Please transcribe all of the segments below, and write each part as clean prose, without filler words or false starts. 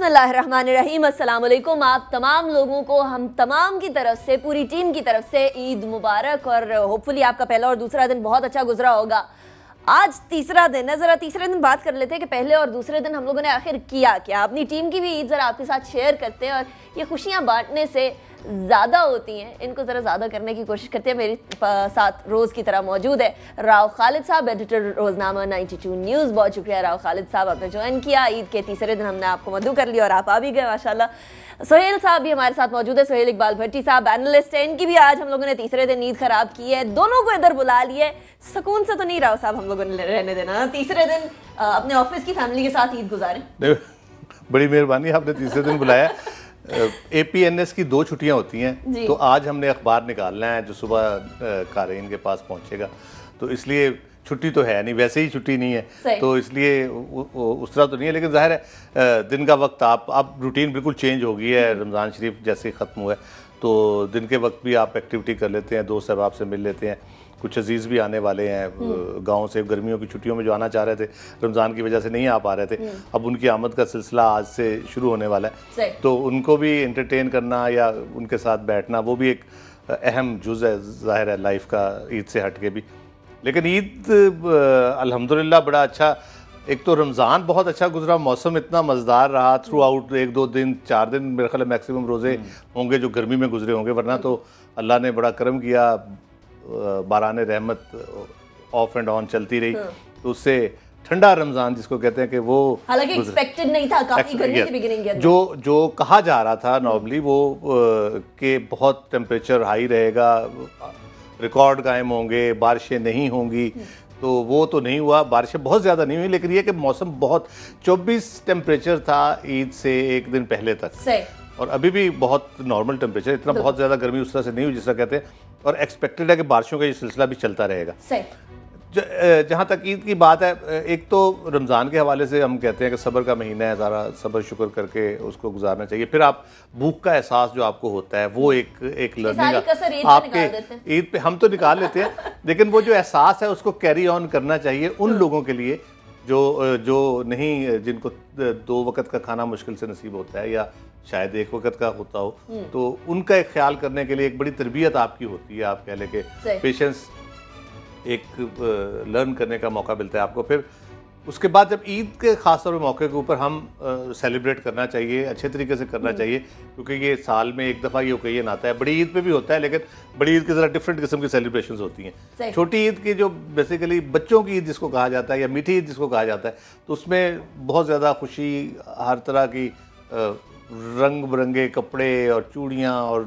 बिस्मिल्लाहिर्रहमानिर्रहीम, अस्सलाम वालेकुम। आप तमाम लोगों को हम तमाम की तरफ से, पूरी टीम की तरफ से ईद मुबारक और होपफुली आपका पहला और दूसरा दिन बहुत अच्छा गुजरा होगा। आज तीसरा दिन है, ज़रा तीसरे दिन बात कर लेते हैं कि पहले और दूसरे दिन हम लोगों ने आखिर किया क्या। अपनी टीम की भी ईद ज़रा आपके साथ शेयर करते हैं और ये खुशियाँ बांटने से ज़्यादा होती हैं, इनको ज़रा ज़्यादा करने की कोशिश करते हैं। मेरे साथ रोज़ की तरह मौजूद है राव खालिद साहब, एडिटर रोज़नामा 92 न्यूज़। बहुत शुक्रिया राव खालिद साहब, आपने ज्वाइन किया। ईद के तीसरे दिन हमने आपको मदू कर लिया और आप आ भी गए माशाल्लाह। सोहेल साहब भी हमारे साथ मौजूद है, सोहेल इकबाल भट्टी साहब एनालिस्ट हैं, इनकी भी आज हम लोगों ने तीसरे दिन ईद खराब की है। दोनों को इधर बुला लिए, सुकून से तो नहीं राव साहब हम लोगों ने रहने देना। तीसरे दिन अपने ऑफिस की फैमिली के साथ ईद गुजारें। बड़ी मेहरबानी, आपने तीसरे दिन बुलाया। APNS की 2 छुट्टियां होती हैं, तो आज हमने अखबार निकालना है जो सुबह कारीन के पास पहुंचेगा, तो इसलिए छुट्टी तो है नहीं, वैसे ही छुट्टी नहीं है, तो इसलिए उस तरह तो नहीं है। लेकिन जाहिर है दिन का वक्त आप रूटीन बिल्कुल चेंज हो गई है। रमज़ान शरीफ जैसे ही ख़त्म हुआ है तो दिन के वक्त भी आप एक्टिविटी कर लेते हैं, दोस्त अहबाब से मिल लेते हैं। कुछ अजीज़ भी आने वाले हैं गांव से, गर्मियों की छुट्टियों में जो आना चाह रहे थे, रमज़ान की वजह से नहीं आ पा रहे थे, अब उनकी आमद का सिलसिला आज से शुरू होने वाला है, तो उनको भी एंटरटेन करना या उनके साथ बैठना वो भी एक अहम जुज़ है ज़ाहिर है लाइफ का, ईद से हट के भी। लेकिन ईद अल्हम्दुलिल्लाह बड़ा अच्छा, एक तो रमज़ान बहुत अच्छा गुजरा, मौसम इतना मज़ेदार रहा थ्रू आउट, 1-2 दिन 4 दिन मेरे ख्याल मैक्सिमम रोज़े होंगे जो गर्मी में गुजरे होंगे, वरना तो अल्लाह ने बड़ा करम किया, बारान रहमत ऑफ एंड ऑन चलती रही, तो उससे ठंडा रमज़ान जिसको कहते हैं कि वो हालांकि एक्सपेक्टेड नहीं था, काफी गर्मी की बिगिनिंग है। जो कहा जा रहा था नॉर्मली वो कि बहुत टेम्परेचर हाई रहेगा, रिकॉर्ड कायम होंगे, बारिशें नहीं होंगी, तो वो तो नहीं हुआ, बारिशें बहुत ज़्यादा नहीं हुई। लेकिन ये कि मौसम बहुत 24 टेम्परेचर था ईद से एक दिन पहले तक, और अभी भी बहुत नॉर्मल टेम्परेचर, इतना बहुत ज़्यादा गर्मी उस तरह से नहीं हुई जिस तरह कहते हैं, और एक्सपेक्टेड है कि बारिशों का ये सिलसिला भी चलता रहेगा। जहाँ तक ईद की बात है, एक तो रमज़ान के हवाले से हम कहते हैं कि सब्र का महीना है, ज़रा सब्र शुक्र करके उसको गुजारना चाहिए। फिर आप भूख का एहसास जो आपको होता है वो एक लर्निंग आपके ईद पे हम तो निकाल लेते हैं, लेकिन वो जो एहसास है उसको कैरी ऑन करना चाहिए उन लोगों के लिए जो नहीं, जिनको 2 वक्त का खाना मुश्किल से नसीब होता है या शायद 1 वक्त का होता हो, तो उनका एक ख्याल करने के लिए एक बड़ी तरबियत आपकी होती है। आप कह लें कि पेशेंस एक लर्न करने का मौका मिलता है आपको। फिर उसके बाद जब ईद के ख़ास तौर पर मौके के ऊपर हम सेलिब्रेट करना चाहिए, अच्छे तरीके से करना चाहिए, क्योंकि ये साल में एक दफ़ा ये ओकेजन आता है। बड़ी ईद पे भी होता है, लेकिन बड़ी ईद की ज़रा डिफरेंट किस्म की सेलिब्रेशंस होती हैं। छोटी ईद की जो बेसिकली बच्चों की ईद जिसको कहा जाता है या मीठी ईद जिसको कहा जाता है, तो उसमें बहुत ज़्यादा खुशी, हर तरह की रंग बिरंगे कपड़े और चूड़ियाँ और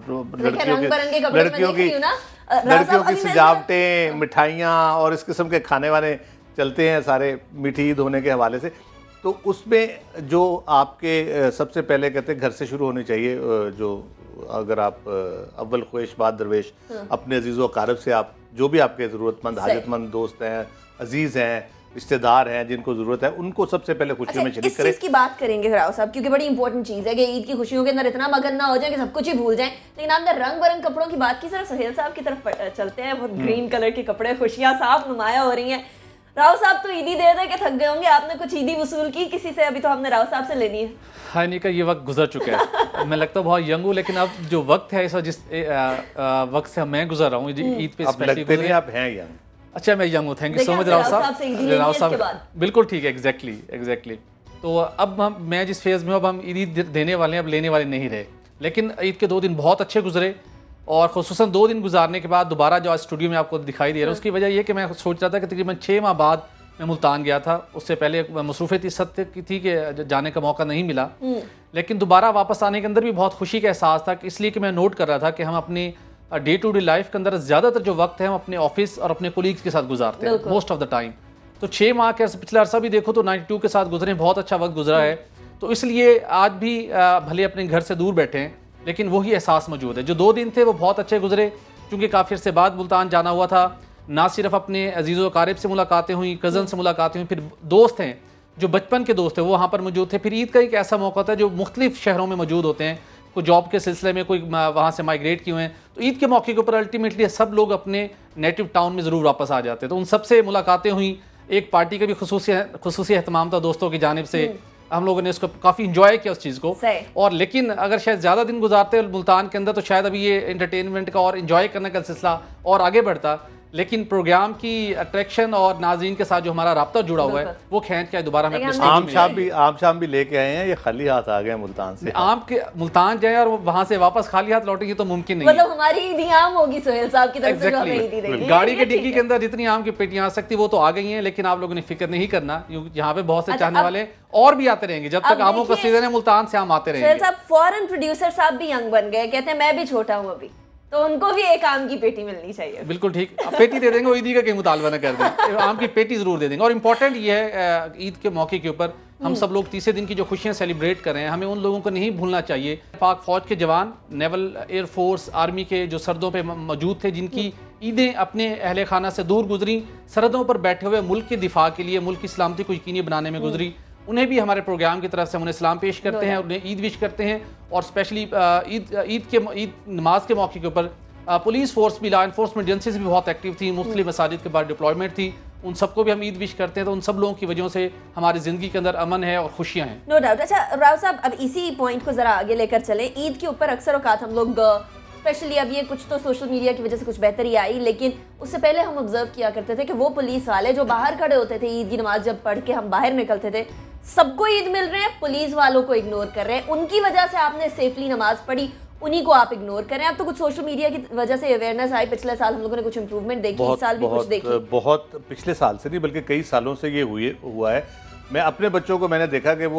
लड़कियों की सजावटें, मिठाइयाँ और इस किस्म के खाने वाले चलते हैं सारे मीठी ईद होने के हवाले से। तो उसमें जो आपके सबसे पहले कहते हैं घर से शुरू होनी चाहिए, जो अगर आप अव्वल ख्वेश बाद दरवेश, अपने अजीज़ व अकारब से आप जो भी आपके ज़रूरतमंद हाजतमंद दोस्त हैं, अजीज़ हैं, रिश्तेदार हैं जिनको ज़रूरत है, उनको सबसे पहले खुशियों में शरीक करें। इस की बात करेंगे राव साहब, क्योंकि बड़ी इंपॉर्टेंट चीज़ है कि ईद की खुशियों के अंदर इतना मगन ना हो जाए कि सब कुछ ही भूल जाएं। लेकिन आपने रंग बिरंग कपड़ों की बात की, सर सोहेल साहब की तरफ चलते हैं। बहुत ग्रीन कलर के कपड़े, खुशियाँ साफ नुमाया हो रही हैं। राव साहब तो ईदी दे दे के थक गए होंगे, आपने कुछ ईदी वसूल की किसी से? अभी तो हमने राव साहब से लेनी है। हाँ, नहीं का ये वक्त गुजर चुका है। मैं लगता बहुत यंग हूँ, लेकिन अब जो वक्त है ऐसा जिस वक्त से मैं गुजर रहा हूँ ईद पे, आप हैं यंग। अच्छा, मैं यंग हूँ, thank you so much Rao साहब। बिल्कुल ठीक है, एग्जैक्टली। तो अब मैं जिस फेज़ में हूँ, अब हम ईद देने वाले हैं, अब लेने वाले नहीं रहे। लेकिन ईद के 2 दिन बहुत अच्छे गुजरे, और ख़ुसूसन 2 दिन गुजारने के बाद दोबारा जो आज स्टूडियो में आपको दिखाई दे रहा है, उसकी वजह यह कि मैं सोच रहा था कि तकरीबन 6 माह बाद मैं मुल्तान गया था। उससे पहले मसरूफ़ियत इस हद की थी कि जाने का मौका नहीं मिला, लेकिन दोबारा वापस आने के अंदर भी बहुत खुशी का एहसास था, इसलिए कि मैं नोट कर रहा था कि हम अपनी डे टू डे लाइफ के अंदर ज़्यादातर जो वक्त है हम अपने ऑफिस और अपने कोलीग्स के साथ गुजारते हैं मोस्ट ऑफ द टाइम। तो 6 माह के पिछला अर्सा भी देखो तो 92 के साथ गुजरे, बहुत अच्छा वक्त गुजरा है। तो इसलिए आज भी भले अपने घर से दूर बैठे हैं, लेकिन वही एहसास मौजूद है। जो 2 दिन थे वो बहुत अच्छे गुजरे, क्योंकि काफ़ी अर्से बाद मुल्तान जाना हुआ था। ना सिर्फ अपने अजीज़ व अकारिब से मुलाकातें हुई, कज़न से मुलाकातें हुई, फिर दोस्त हैं जो बचपन के दोस्त थे वो वहाँ पर मौजूद थे। फिर ईद का एक ऐसा मौका होता है जो मुख्तलिफ शहरों में मौजूद होते हैं, कोई जॉब के सिलसिले में, कोई वहाँ से माइग्रेट किए हुए हैं, तो ईद के मौके के ऊपर अल्टीमेटली सब लोग अपने नेटिव टाउन में ज़रूर वापस आ जाते हैं। तो उन सब से मुलाकातें हुई। एक पार्टी का भी खुसूसी एहतमाम था दोस्तों की जानिब से, हम लोगों ने इसको काफ़ी इंजॉय किया उस चीज़ को। और लेकिन अगर शायद ज़्यादा दिन गुजारते मुल्तान के अंदर तो शायद अभी ये एंटरटेनमेंट का और इंजॉय करने का सिलसिला और आगे बढ़ता, लेकिन प्रोग्राम की अट्रैक्शन और नाज़रीन के साथ जो हमारा राब्ता जुड़ा हुआ है वो खींच के दोबारा हमें आम शाम भी लेके आए हैं, ये खाली हाथ आ गए मुल्तान से। आम के मुल्तान जाए और वहां से वापस खाली हाथ लौटे, ये तो मुमकिन नहीं। मतलब हमारी ईदी आम होगी सोहेल साहब की तरफ से जो हमें ईदी देंगे। गाड़ी के डिग्गी के अंदर जितनी आम की पेटियां आ सकती वो तो आ गई हैं, लेकिन आप लोगों ने फिक्र नहीं करना, यहाँ पे बहुत से चाहने वाले और भी आते रहेंगे जब तक आमों का सीजन है। मुल्तान से आम आते रहेंगे। फॉरेन प्रोड्यूसर साहब भी यंग बन गए, कहते हैं मैं भी छोटा हूँ अभी, तो उनको भी एक आम की पेटी मिलनी चाहिए। बिल्कुल ठीक, पेटी दे देंगे, वो ईदी का कहीं मुतालबा न कर दें, आम की पेटी जरूर दे देंगे। और इम्पोर्टेंट ये है ईद के मौके के ऊपर हम सब लोग तीसरे दिन की जो खुशियां सेलिब्रेट कर रहे हैं, हमें उन लोगों को नहीं भूलना चाहिए। पाक फौज के जवान, नेवल, एयरफोर्स, आर्मी के जो सरहदों पे मौजूद थे, जिनकी ईदें अपने अहले खाना से दूर गुजरी, सरहदों पर बैठे हुए मुल्क के दिफा के लिए, मुल्क की सलामती को यकीनी बनाने में गुजरी, उन्हें भी हमारे प्रोग्राम की तरफ से हम उन्हें सलाम पेश करते हैं, उन्हें ईद विश करते हैं। और स्पेशली ईद नमाज के मौके के ऊपर पुलिस फोर्स भी, लॉ एनफोर्समेंट एजेंसीज भी बहुत एक्टिव थी, मुख्तलिफ मसाजिद के बाद डिप्लॉयमेंट थी, उन सबको भी हम ईद विश करते हैं। तो उन सब लोगों की वजह से हमारी ज़िंदगी के अंदर अमन है और खुशियाँ हैं। No doubt. अच्छा राव साहब, अब इसी पॉइंट को ज़रा आगे लेकर चलें। ईद के ऊपर अक्सर औकात हम लोग स्पेशली, अब ये कुछ तो सोशल मीडिया की वजह से कुछ बेहतरी आई, लेकिन उससे पहले हम ऑब्जर्व किया करते थे कि वो पुलिस वाले जो बाहर खड़े होते थे, ईद की नमाज जब पढ़ के हम बाहर निकलते थे, सबको ईद मिल रहे हैं, पुलिस वालों को इग्नोर कर रहे हैं। उनकी वजह से आपने सेफली नमाज पढ़ी, उन्हीं को आप इग्नोर करें। अब तो कुछ सोशल मीडिया की वजह से अवेयरनेस आई, पिछले साल हम लोगों ने कुछ इंप्रूवमेंट देखी, इस साल भी कुछ देखी। बहुत पिछले साल से नहीं बल्कि कई सालों से ये हुआ है। मैं अपने बच्चों को मैंने देखा कि वो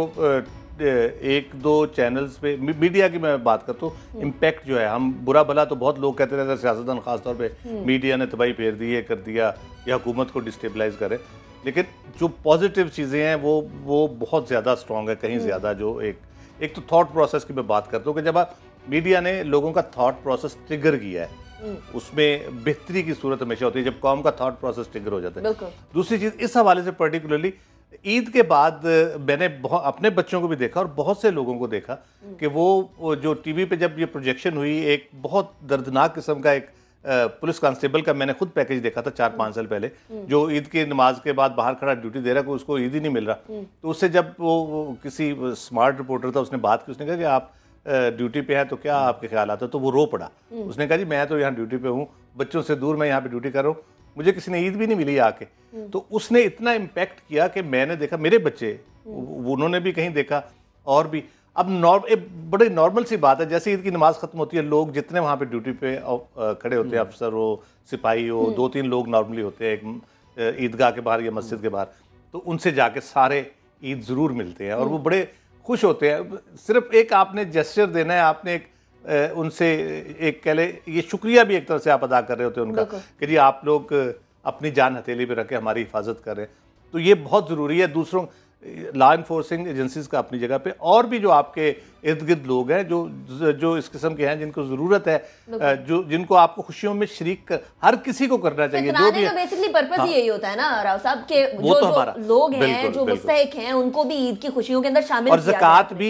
एक दो चैनल्स पे, मीडिया की मैं बात करता हूँ, इम्पैक्ट जो है, हम बुरा भला तो बहुत लोग कहते रहते हैं सियासतदान खासतौर पे मीडिया ने तबाही फेर दी है, कर दिया, या हुकूमत को डिस्टेबलाइज करे, लेकिन जो पॉजिटिव चीज़ें हैं वो बहुत ज़्यादा स्ट्रॉन्ग है, कहीं ज़्यादा। जो एक तो थॉट प्रोसेस की मैं बात करता हूँ कि जब आप मीडिया ने लोगों का थॉट प्रोसेस ट्रिगर किया है, उसमें बेहतरी की सूरत हमेशा होती है जब कौम का थॉट प्रोसेस ट्रिगर हो जाता है। दूसरी चीज़ इस हवाले से पर्टिकुलरली ईद के बाद मैंने अपने बच्चों को भी देखा और बहुत से लोगों को देखा कि वो जो टीवी पे जब ये प्रोजेक्शन हुई, एक बहुत दर्दनाक किस्म का एक पुलिस कांस्टेबल का मैंने खुद पैकेज देखा था 4-5 साल पहले, जो ईद की नमाज के बाद बाहर खड़ा ड्यूटी दे रहा है, उसको ईद ही नहीं मिल रहा। तो उससे जब वो किसी स्मार्ट रिपोर्टर था, उसने बात की, उसने कहा कि आप ड्यूटी पे हैं तो क्या आपके ख्याल आता है, तो वो रो पड़ा। उसने कहा जी मैं तो यहाँ ड्यूटी पे हूँ, बच्चों से दूर, मैं यहाँ पे ड्यूटी कर रहा हूँ, मुझे किसी ने ईद भी नहीं मिली आके। तो उसने इतना इम्पैक्ट किया कि मैंने देखा, मेरे बच्चे उन्होंने भी कहीं देखा, और भी अब बड़ी नॉर्मल सी बात है, जैसे ईद की नमाज खत्म होती है, लोग जितने वहाँ पे ड्यूटी पे खड़े होते हैं, अफसर हो, सिपाही हो, 2-3 लोग नॉर्मली होते हैं एक ईदगाह के बाहर या मस्जिद के बाहर, तो उनसे जाके सारे ईद ज़रूर मिलते हैं और वो बड़े खुश होते हैं। सिर्फ एक आपने जेस्चर देना है, आपने एक उनसे एक कह ले, ये शुक्रिया भी एक तरह से आप अदा कर रहे होते हैं उनका कि जी आप लोग अपनी जान हथेली पे रख के हमारी हिफाजत कर रहे हैं, तो ये बहुत ज़रूरी है। दूसरों लॉ इन्फोर्सिंग एजेंसीज का अपनी जगह पे, और भी जो आपके इर्द गिर्द लोग हैं जो इस किस्म के हैं, जिनको ज़रूरत है, जो जिनको आपको खुशियों में शरीक हर किसी को करना चाहिए। जो भी बेसिकली पर्पस यही होता है ना राव साहब के, जो लोग हैं, जो मुस्तहिक हैं, उनको भी ईद की खुशियों के अंदर शामिल, और ज़कात भी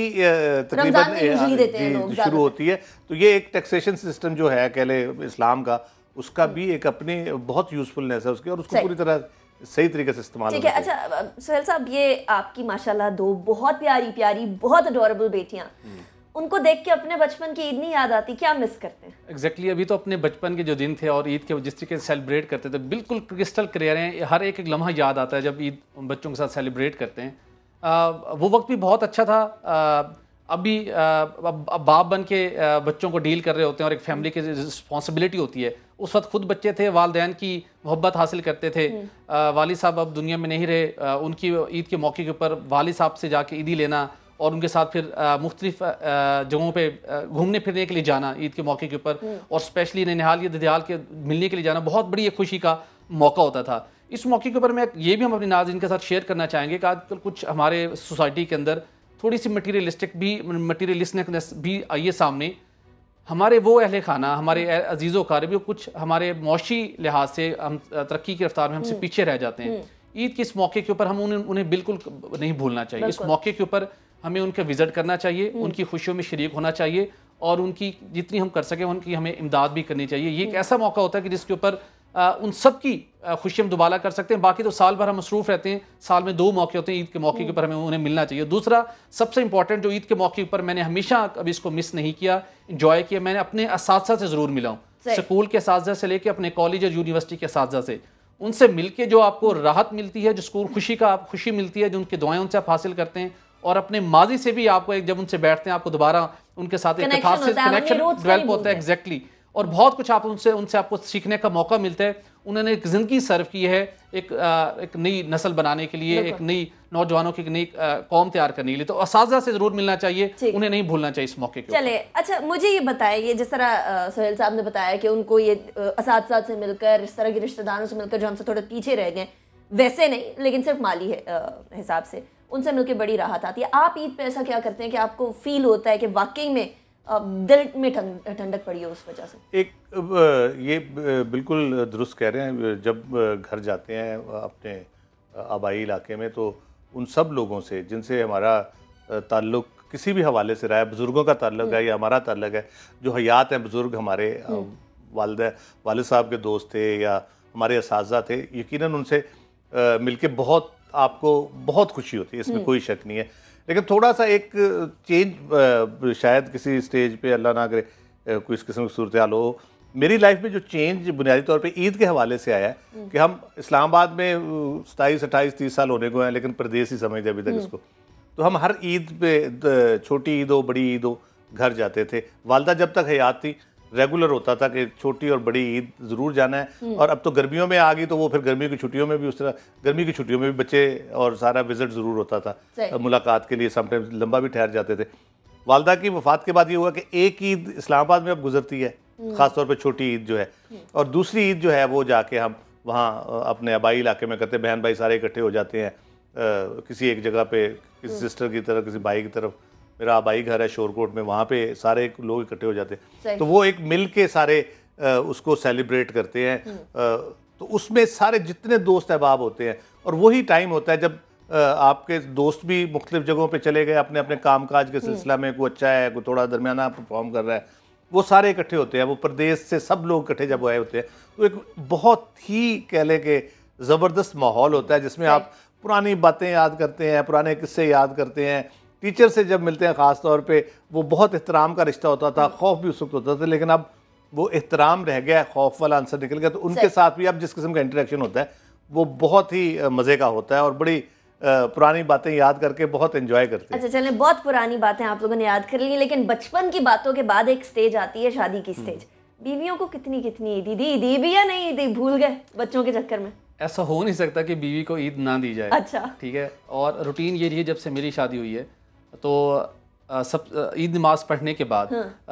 तकरीबन शुरू होती है। तो ये एक टैक्सेशन सिस्टम जो है कह ले इस्लाम का, उसका भी एक अपनी बहुत यूजफुलनेस है उसकी, और उसको पूरी तरह सही तरीके से इस्तेमाल। ठीक है। अच्छा सोहेल साहब, ये आपकी माशाल्लाह 2 बहुत प्यारी प्यारी बहुत अडोरेबल बेटियां, उनको देख के अपने बचपन की ईद नहीं याद आती, क्या मिस करते हैं? एग्जैक्टली अभी तो अपने बचपन के जो दिन थे और ईद के जिस तरीके से सेलिब्रेट करते थे, बिल्कुल क्रिस्टल क्लियर हैं, हर एक लम्हा याद आता है जब ईद बच्चों के साथ सेलिब्रेट करते हैं। वो वक्त भी बहुत अच्छा था। अभी बाप बन के बच्चों को डील कर रहे होते हैं और एक फैमिली की रिस्पॉन्सिबिलिटी होती है। उस वक्त खुद बच्चे थे, वालिदैन की मोहब्बत हासिल करते थे। वालिद साहब अब दुनिया में नहीं रहे, उनकी ईद के मौके के ऊपर वालिद साहब से जाके ईदी लेना और उनके साथ फिर मुख्तलिफ जगहों पे घूमने फिरने के लिए जाना ईद के मौके के ऊपर, और स्पेशली ननिहाल या ददियाल के मिलने के लिए जाना बहुत बड़ी एक खुशी का मौका होता था। इस मौके के ऊपर मैं ये भी हम अपने नाज़रीन के साथ शेयर करना चाहेंगे कि आजकल कुछ हमारे सोसाइटी के अंदर थोड़ी सी मटीरियलिस्टनेस भी आई है सामने। हमारे वो अहले खाना, हमारे अजीज़ों कारबी कुछ हमारे मौशी लिहाज से हम तरक्की की रफ्तार में हमसे पीछे रह जाते हैं। ईद के इस मौके के ऊपर हम उन्हें बिल्कुल नहीं भूलना चाहिए। इस मौके के ऊपर हमें उनका विजिट करना चाहिए, उनकी खुशियों में शरीक होना चाहिए, और उनकी जितनी हम कर सकें उनकी हमें इमदाद भी करनी चाहिए। ये एक ऐसा मौका होता है कि जिसके ऊपर उन सब की खुशी हम दोबारा कर सकते हैं। बाकी तो साल भर हम मसरूफ़ रहते हैं, साल में 2 मौके होते हैं, ईद के मौके के ऊपर हमें उन्हें मिलना चाहिए। दूसरा सबसे इंपॉर्टेंट जो ईद के मौके पर मैंने हमेशा कभी इसको मिस नहीं किया, इंजॉय किया, मैंने अपने असातिज़ा से ज़रूर मिला हूँ, स्कूल के असातिज़ा से लेकर अपने कॉलेज और यूनिवर्सिटी के असातिज़ा से। उनसे मिलके जो आपको राहत मिलती है, जो स्कूल खुशी मिलती है, जो उनकी दुआएं उनसे आप हासिल करते हैं, और अपने माजी से भी आपको जब उनसे बैठते हैं आपको दोबारा उनके साथ एक खास कनेक्शन डेवलप होता है। एग्जैक्टली। और बहुत कुछ आप उनसे आपको सीखने का मौका मिलता है। उन्होंने एक ज़िंदगी सर्व की है एक नई नस्ल बनाने के लिए, एक नई नौजवानों की एक नई कौम तैयार करने के लिए। तो असातिज़ा से ज़रूर मिलना चाहिए, उन्हें नहीं भूलना चाहिए इस मौके के। चले, अच्छा मुझे ये बताएं, ये जिस तरह सोहेल साहब ने बताया कि उनको ये असातिज़ा से मिलकर, इस तरह के रिश्तेदारों से मिलकर जो हमसे थोड़े पीछे रह गए, वैसे नहीं लेकिन सिर्फ माली हिसाब से उनसे मिलकर बड़ी राहत आती है। आप ईद पे ऐसा क्या करते हैं कि आपको फील होता है कि वाकई में दिल में ठंडक पड़ी है उस वजह से? ये बिल्कुल दुरुस्त कह रहे हैं। जब घर जाते हैं अपने आबाई इलाके में, तो उन सब लोगों से जिनसे हमारा ताल्लुक़ किसी भी हवाले से रहा है, बुज़ुर्गों का ताल्लुक़ है या हमारा ताल्लुक़ है, जो हयात हैं बुज़ुर्ग, हमारे वालिद साहब के दोस्त थे या हमारे असातिज़ा थे, यकीनन उनसे मिलके बहुत आपको बहुत खुशी होती है, इसमें कोई शक नहीं है। लेकिन थोड़ा सा एक चेंज शायद किसी स्टेज पे, अल्लाह ना करे कोई इस किस्म की सूरत हाल हो, मेरी लाइफ में जो चेंज बुनियादी तौर पे ईद के हवाले से आया है कि हम इस्लामाबाद में 27, 28, 30 साल होने को हैं, लेकिन प्रदेश ही समझते अभी तक इसको। तो हम हर ईद पे, छोटी ईद हो बड़ी ईद हो, घर जाते थे। वालदा जब तक हयात थी रेगुलर होता था कि छोटी और बड़ी ईद ज़रूर जाना है। और अब तो गर्मियों में आ गई, तो वो फिर गर्मी की छुट्टियों में भी उस तरह, गर्मी की छुट्टियों में भी बच्चे और सारा विज़िट ज़रूर होता था मुलाकात के लिए, समटाइम्स लंबा भी ठहर जाते थे। वालदा की वफ़ात के बाद ये हुआ कि एक ईद इस्लामाबाद में अब गुजरती है, ख़ासतौर पर छोटी ईद जो है, और दूसरी ईद जो है वो जाके हम वहाँ अपने आबाई इलाके में करते, बहन भाई सारे इकट्ठे हो जाते हैं किसी एक जगह पे, किसी सिस्टर की तरफ, किसी भाई की तरफ। मेरा आबाई घर है शोरकोट में, वहाँ पे सारे लोग इकट्ठे हो जाते हैं, तो वो एक मिल के सारे उसको सेलिब्रेट करते हैं। तो उसमें सारे जितने दोस्त अहबाब होते हैं, और वही टाइम होता है जब आपके दोस्त भी मुख्तलिफ जगहों पे चले गए अपने अपने कामकाज के सिलसिला में, कोई अच्छा है, कोई थोड़ा दरमियाना परफॉर्म कर रहा है, वो सारे इकट्ठे होते हैं। वो प्रदेश से सब लोग इकट्ठे जब आए होते हैं, तो एक बहुत ही कह लें कि ज़बरदस्त माहौल होता है, जिसमें आप पुरानी बातें याद करते हैं, पुराने किस्से याद करते हैं। टीचर से जब मिलते हैं ख़ास तौर पे, वो बहुत एहतराम का रिश्ता होता था, खौफ भी उस वक्त होता था, लेकिन अब वो एहतराम रह गया, खौफ वाला आंसर निकल गया। तो उनके साथ भी अब जिस किस्म का इंटरेक्शन होता है वो बहुत ही मज़े का होता है, और बड़ी पुरानी बातें याद करके बहुत एंजॉय करते हैं। अच्छा चलें, बहुत पुरानी बातें आप लोगों ने याद कर ली, लेकिन बचपन की बातों के बाद एक स्टेज आती है शादी की स्टेज। बीवियों को कितनी ईद दी भी या नहीं दी, भूल गए बच्चों के चक्कर में? ऐसा हो नहीं सकता कि बीवी को ईद ना दी जाए। अच्छा, ठीक है। और रूटीन ये रही है, जब से मेरी शादी हुई है, तो सब ईद नमाज पढ़ने के बाद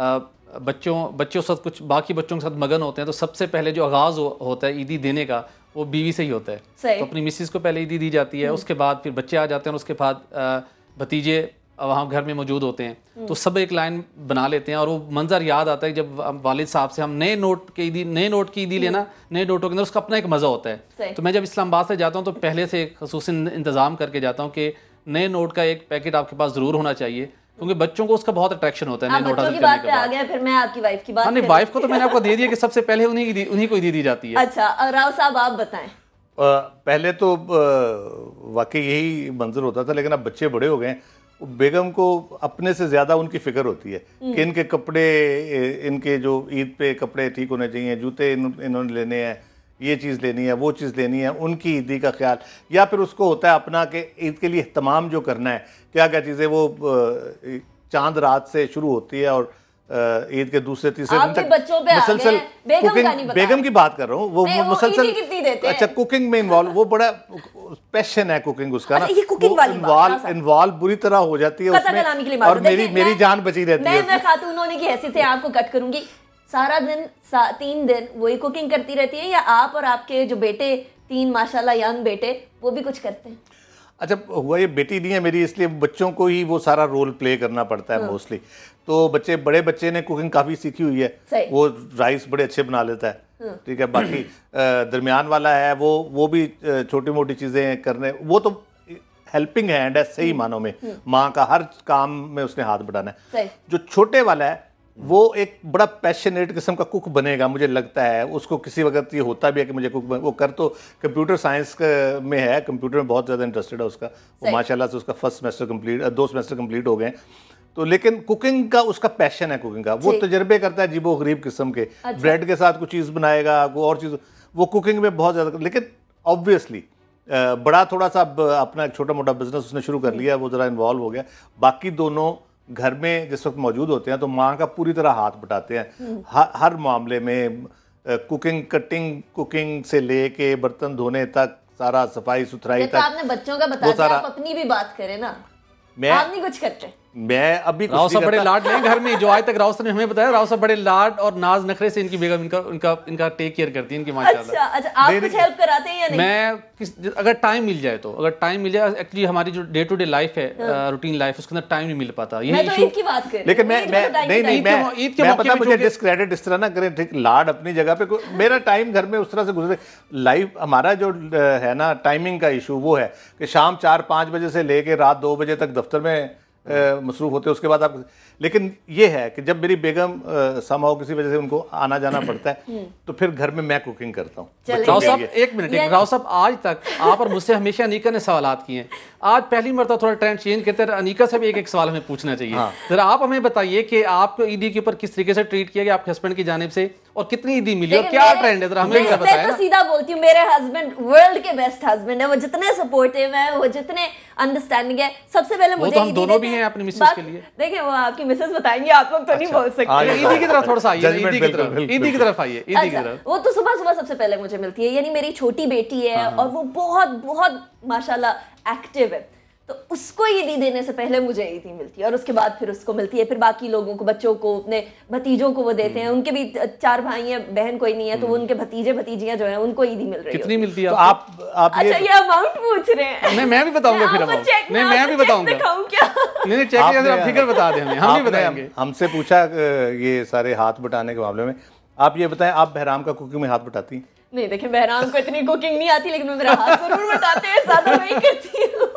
बच्चों साथ कुछ बाकी बच्चों के साथ मगन होते हैं, तो सबसे पहले जो आगाज़ होता है ईदी देने का, वो बीवी से ही होता है। तो अपनी मिसिस को पहले ईदी दी जाती है, उसके बाद फिर बच्चे आ जाते हैं, और उसके बाद भतीजे वहाँ घर में मौजूद होते हैं, तो सब एक लाइन बना लेते हैं। और वो मंजर याद आता है जब वालिद साहब से हम नए नोट की ईदी लेना, नए नोटों के अंदर उसका अपना एक मज़ा होता है। तो मैं जब इस्लामाबाद से जाता हूँ, तो पहले से ख़ुसूसन इंतज़ाम करके जाता हूँ कि नए नोट का एक पैकेट आपके पास ज़रूर होना चाहिए, क्योंकि बच्चों को उसका बहुत अट्रैक्शन होता है। नए नोट की बात पे आ गया, फिर मैं आपकी वाइफ की बात। नहीं, वाइफ को तो मैंने आपको दे दिया कि सबसे पहले उन्हीं को दी जाती है। अच्छा, राव साहब आप बताएं। पहले तो वाकई यही मंजर होता था, लेकिन अब बच्चे बड़े हो गए, बेगम को अपने से ज़्यादा उनकी फ़िक्र होती है कि इनके कपड़े, इनके जो ईद पे कपड़े ठीक होने चाहिए, जूते इन्होंने लेने हैं, ये चीज़ लेनी है, वो चीज़ लेनी है, उनकी ईदी का ख्याल। या फिर उसको होता है अपना कि ईद के लिए इहतमाम जो करना है, क्या क्या चीज़ें, वो चांद रात से शुरू होती है और ईद के दूसरे तीसरे दिन तक मुसलसल कुकिंग, बेगम की बात कर रहा हूँ, वो मुसलसल, अच्छा कुकिंग में इन्वॉल्व, वो बड़ा पैशन है कुकिंग उसका ना, इन्वॉल्व बुरी तरह हो जाती है उसमें, और मेरी जान बची रहती है। मैं खातून होने की हैसियत से आपको कट करूंगी, सारा दिन 3 दिन वही कुकिंग करती रहती है, या आप और आपके जो बेटे 3 माशाल्लाह यंग बेटे, वो भी कुछ करते हैं? अच्छा, हुआ ये बेटी नहीं है मेरी, इसलिए बच्चों को ही वो सारा रोल प्ले करना पड़ता है मोस्टली। तो बड़े बच्चे ने कुकिंग काफ़ी सीखी हुई है, वो राइस बड़े अच्छे बना लेता है, ठीक है। बाकी दरमियान वाला है, वो भी छोटी मोटी चीज़ें करने, वो तो हेल्पिंग हैंड है सही मानों में, माँ का हर काम में उसने हाथ बढ़ाना है। जो छोटे वाला है वो एक बड़ा पैशनेट किस्म का कुक बनेगा, मुझे लगता है। उसको किसी वक्त ये होता भी है कि मुझे कुक वो कर तो कंप्यूटर साइंस में है, कंप्यूटर में बहुत ज़्यादा इंटरेस्टेड है उसका, वो माशाल्लाह से उसका first semester complete, 2 semester complete हो गए। तो लेकिन कुकिंग का उसका पैशन है, कुकिंग का वो तजर्बे करता है अजीबो गरीब किस्म के। ब्रेड के साथ कुछ चीज़ बनाएगा, कोई और चीज़, वो कुकिंग में बहुत ज़्यादा। लेकिन ऑब्वियसली बड़ा थोड़ा सा अपना एक छोटा मोटा बिजनेस उसने शुरू कर लिया, वो ज़रा इन्वॉल्व हो गया। बाकी दोनों घर में जिस वक्त मौजूद होते हैं तो माँ का पूरी तरह हाथ बटाते हैं हर मामले में, कुकिंग, कटिंग, कुकिंग से लेके बर्तन धोने तक, सारा सफाई सुथराई तक। आपने बच्चों का बता दिया, आप अपनी भी बात करें ना, आप नहीं कुछ करते। मैं अभी राव साहब बड़े लाड लें घर में, जो आज तक राव साहब ने हमें बताया, राव साहब बड़े लाड और नाज नखरे से इनकी बेगम इनका टेक केयर करती है इनकी माशाल्लाह। अच्छा, आप कुछ हेल्प कराते हैं या नहीं? मैं अगर टाइम मिल जाए तो, एक्चुअली हमारी जो डे टू डे लाइफ है, रूटीन लाइफ, उसके अंदर टाइम नहीं मिल पाता। मैं तो ईद की बात कर रही हूं। लेकिन मैं पता मुझे डिस्क्रेडिट इस तरह ना करें, ठीक, लाड अपनी जगह पे, मेरा टाइम घर में उस तरह से गुजरे। लाइफ हमारा जो है ना, टाइमिंग का इशू वो है कि शाम 4-5 बजे से लेके रात 2 बजे तक दफ्तर में मसरूफ होते हैं। उसके बाद आप, लेकिन ये है कि जब मेरी बेगम समहाउ किसी वजह से उनको आना जाना पड़ता है तो फिर घर में मैं कुकिंग करता हूँ। राव साहब एक मिनट, राव साहब आज तक आप और मुझसे हमेशा अनीका ने सवालात किए हैं, आज पहली मरतबा थोड़ा ट्रेंड चेंज करते हैं, अनीका से भी एक सवाल हमें पूछना चाहिए। जरा आप हमें बताइए कि आपको ईदी के ऊपर किस तरीके से ट्रीट किया गया आपके हस्बैंड की जानिब से, और कितनी ईदी मिली और क्या ट्रेंड है, जरा हमें बताया। मैं सीधा बोलती हूँ, मेरे हस्बैंड वर्ल्ड के बेस्ट हस्बैंड है, वो जितने सपोर्टिव है, वो जितने अंडरस्टैंडिंग है। सबसे पहले मुझे हम दोनों भी हैं अपनी मिसेस के लिए। देखिए वो आपकी मिसेस बताएंगे, आप लोग तो नहीं बोल सकते। ईदी की तरफ थोड़ा सा आइए, ईदी की तरफ आइए, ईदी की तरफ। वो तो सुबह सुबह सबसे पहले मुझे मिलती है, यानी मेरी छोटी बेटी है और वो बहुत बहुत माशाल्लाह एक्टिव है, तो उसको ईदी देने से पहले मुझे ईदी मिलती है और उसके बाद फिर उसको मिलती है, फिर बाकी लोगों को, बच्चों को, अपने भतीजों को वो देते हैं। उनके भी 4 भाई हैं, बहन कोई नहीं है, तो उनके भतीजे भतीजियां जो हैं उनको ईदी मिल रही है। कितनी मिलती है तो आप अच्छा ये अमाउंट पूछ रहे हैं? मैं भी बताऊंगा फिर अमाउंट। नहीं मैं भी बताऊंगा। नहीं चेक किया, फिगर बता दें हमें, हम नहीं बताएंगे। हमसे पूछा ये सारे हाथ बटाने के मामले में, आप ये बताएं आप बहराम का कुकिंग में हाथ बटाती? नहीं देखिए, बहराम को इतनी कुकिंग नहीं आती, लेकिन मैं मेरा हाथ जरूर बटाते हैं, ज्यादा वही करती हूँ।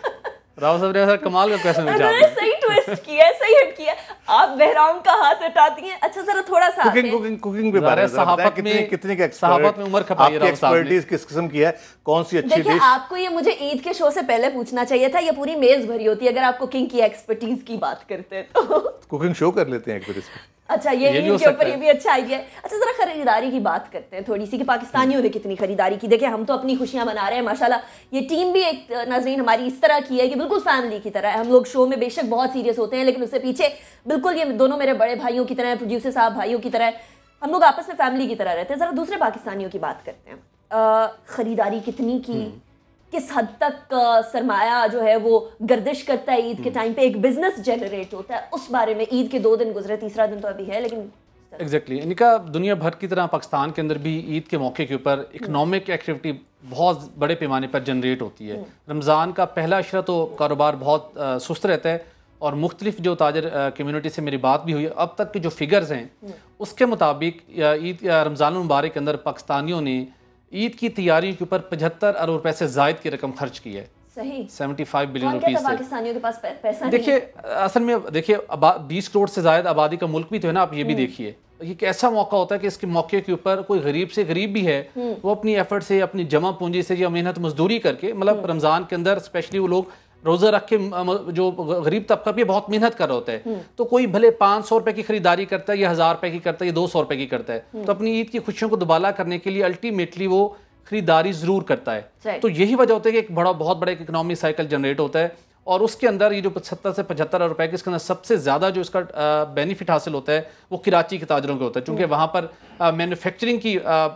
राव साहब ने कमाल का क्वेश्चन पूछा, सही ट्विस्ट किया है, सही हिट किया। आप बहराम का हाथ हटाती हैं। अच्छा जरा थोड़ा सा कुकिंग पे बारे में सहाफत में, कितनी के सहाफत में उम्र खपाई राव साहब ने, एक्सपर्टीज किस किस्म की है, कौन सी अच्छी डिश? आपको ये मुझे ईद के शो से पहले पूछना चाहिए था, ये पूरी मेज भरी होती है अगर आप कुकिंग की एक्सपर्टीज की बात करते हैं तो। कुकिंग शो कर लेते हैं एक बार इसमें। अच्छा ये ईद के ऊपर ये भी अच्छा आइडिया है। अच्छा जरा खरीदारी की बात करते हैं थोड़ी सी, कि पाकिस्तानियों ने कितनी खरीदारी की। देखिए हम तो अपनी खुशियां मना रहे हैं माशाल्लाह, ये टीम भी एक नाज़रीन हमारी इस तरह की है कि बिल्कुल फैमिली की तरह है। हम लोग शो में बेशक बहुत सीरियस होते हैं, लेकिन उससे पीछे बिल्कुल ये दोनों मेरे बड़े भाइयों की तरह है, प्रोड्यूसर साहब भाइयों की तरह है, हम लोग आपस में फैमिली की तरह रहते हैं। जरा दूसरे पाकिस्तानियों की बात करते हैं, खरीदारी कितनी की, किस हद तक सरमाया जो है वो गर्दिश करता है ईद के टाइम पे, एक बिजनेस जनरेट होता है, उस बारे में। ईद के 2 दिन गुजरे, तीसरा दिन तो अभी है, लेकिन एग्जैक्टली इनका दुनिया भर की तरह पाकिस्तान के अंदर भी ईद के मौके के ऊपर इकोनॉमिक एक्टिविटी बहुत बड़े पैमाने पर जनरेट होती है। रमज़ान का पहला अशरा तो कारोबार बहुत सुस्त रहता है, और मुख्तलिफ जो ताजर कम्यूनिटी से मेरी बात भी हुई, अब तक के जो फिगर्स हैं उसके मुताबिक ईद रमज़ान मुबारक के अंदर पाकिस्तानियों ने ईद की तैयारी के ऊपर 75 अरब रुपए से जायद की रकम खर्च की है। सही 75 बिलियन रुपीस से। पाकिस्तानियों के पास पैसा देखिए असल में देखिए 20 करोड़ से ज्यादा आबादी का मुल्क भी तो है ना, आप ये भी देखिए, ये एक ऐसा मौका होता है कि इसके मौके के ऊपर कोई गरीब से गरीब भी है, वो अपनी एफर्ट से, अपनी जमा पूंजी से या मेहनत मजदूरी करके, मतलब रमजान के अंदर स्पेशली वो लोग रोजा रख के, जो गरीब तबका भी बहुत मेहनत कर रहा होता है, तो कोई भले 500 रुपए की खरीदारी करता है या 1000 रुपए की करता है या 200 रुपए की करता है, तो अपनी ईद की खुशियों को दुबाला करने के लिए अल्टीमेटली वो खरीदारी जरूर करता है। तो यही वजह होती है कि एक बहुत बड़ा इकोनॉमिक साइकिल जनरेट होता है, और उसके अंदर ये जो 75 से 75 अरब रुपए के, इसके अंदर सबसे ज़्यादा जो इसका बेनिफिट हासिल होता है वो कराची के ताजरों को होता है, क्योंकि वहाँ पर मैन्युफैक्चरिंग की